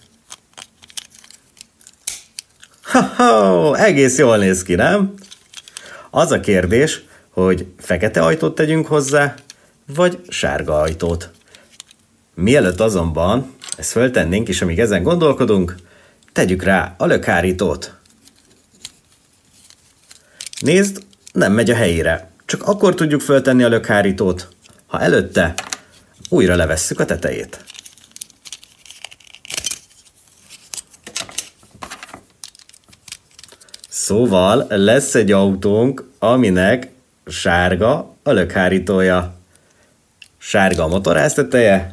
Egész jól néz ki, nem? Az a kérdés, hogy fekete ajtót tegyünk hozzá, vagy sárga ajtót. Mielőtt azonban ezt föltennénk, és amíg ezen gondolkodunk, tegyük rá a lökhárítót. Nézd, nem megy a helyére. Csak akkor tudjuk föltenni a lökhárítót, ha előtte újra levesszük a tetejét. Szóval lesz egy autónk, aminek sárga a lökhárítója. Sárga a motorházteteje,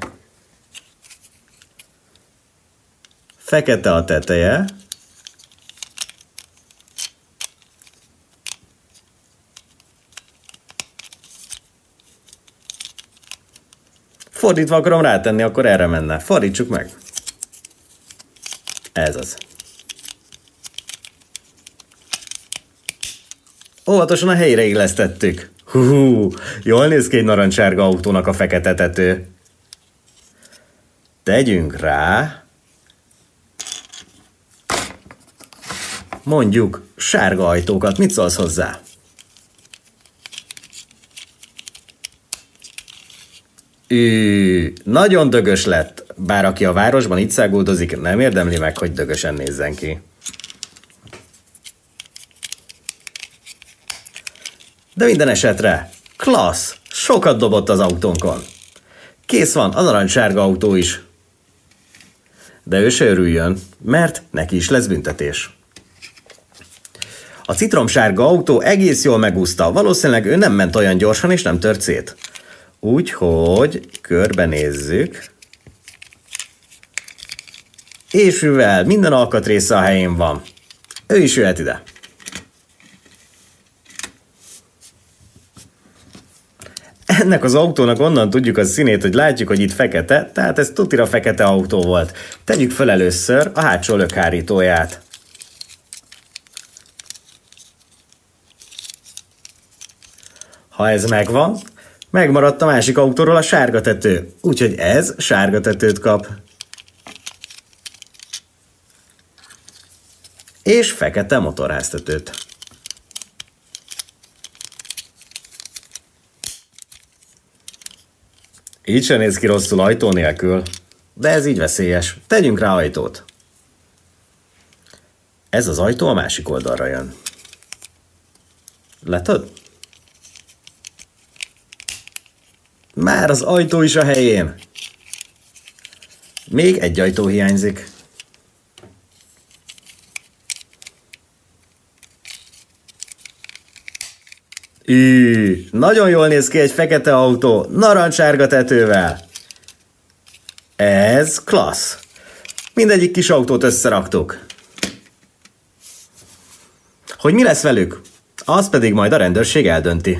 fekete a teteje, fordítva akarom rátenni, akkor erre menne. Fordítsuk meg. Ez az. Óvatosan a helyre illesztettük. Jól néz ki egy narancssárga autónak a fekete tető. Tegyünk rá mondjuk sárga ajtókat. Mit szólsz hozzá? Nagyon dögös lett, bár aki a városban itt száguldozik, nem érdemli meg, hogy dögösen nézzen ki. De minden esetre, klassz, sokat dobott az autónkon. Kész van a narancssárga autó is. De ő se örüljön, mert neki is lesz büntetés. A citromsárga autó egész jól megúszta, valószínűleg ő nem ment olyan gyorsan és nem tört szét. Úgyhogy körbenézzük. És mivel minden alkatrésze a helyén van, ő is jöhet ide. Ennek az autónak onnan tudjuk a színét, hogy látjuk, hogy itt fekete, tehát ez tutira fekete autó volt. Tegyük fel először a hátsó lökhárítóját. Ha ez megvan, megmaradt a másik autóról a sárga tető, úgyhogy ez sárga tetőt kap. És fekete motorháztetőt. Így sem néz ki rosszul ajtó nélkül, de ez így veszélyes. Tegyünk rá ajtót. Ez az ajtó a másik oldalra jön. Látod? Már az ajtó is a helyén. Még egy ajtó hiányzik. Nagyon jól néz ki egy fekete autó, narancssárga tetővel. Ez klassz. Mindegyik kis autót összeraktuk. Hogy mi lesz velük? Az pedig majd a rendőrség eldönti.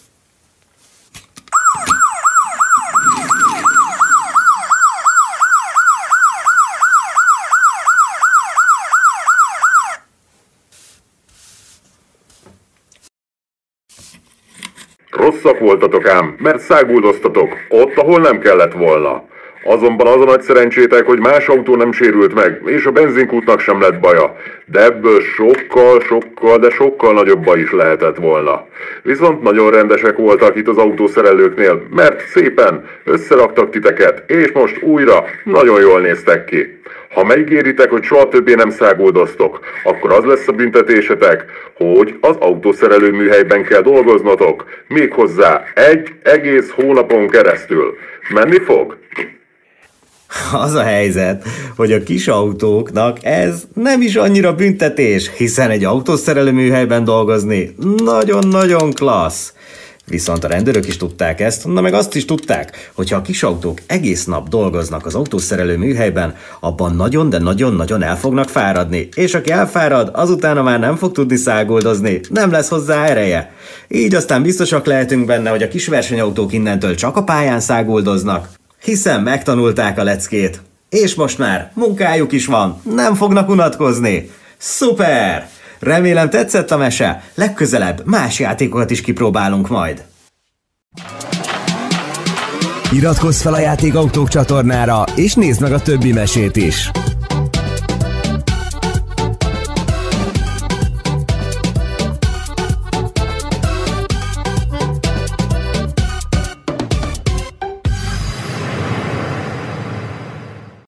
Rosszak voltatok ám, mert száguldoztatok, ott, ahol nem kellett volna. Azonban az a nagy szerencsétek, hogy más autó nem sérült meg, és a benzinkútnak sem lett baja. De ebből sokkal nagyobb baj is lehetett volna. Viszont nagyon rendesek voltak itt az autószerelőknél, mert szépen összeraktak titeket, és most újra nagyon jól néztek ki. Ha megígéritek, hogy soha többé nem száguldoztok, akkor az lesz a büntetésetek, hogy az autószerelő műhelyben kell dolgoznotok, méghozzá egy egész hónapon keresztül. Menni fog? Az a helyzet, hogy a kis autóknak ez nem is annyira büntetés, hiszen egy autószerelő műhelyben dolgozni nagyon-nagyon klassz. Viszont a rendőrök is tudták ezt, meg azt is tudták, hogy ha a kis autók egész nap dolgoznak az autószerelő műhelyben, abban nagyon, de nagyon-nagyon el fognak fáradni, és aki elfárad, azutána már nem fog tudni száguldozni, nem lesz hozzá ereje. Így aztán biztosak lehetünk benne, hogy a kis versenyautók innentől csak a pályán száguldoznak, hiszen megtanulták a leckét. És most már munkájuk is van, nem fognak unatkozni. Szuper! Remélem tetszett a mese, legközelebb más játékokat is kipróbálunk majd. Iratkozz fel a Játékautók csatornára, és nézd meg a többi mesét is!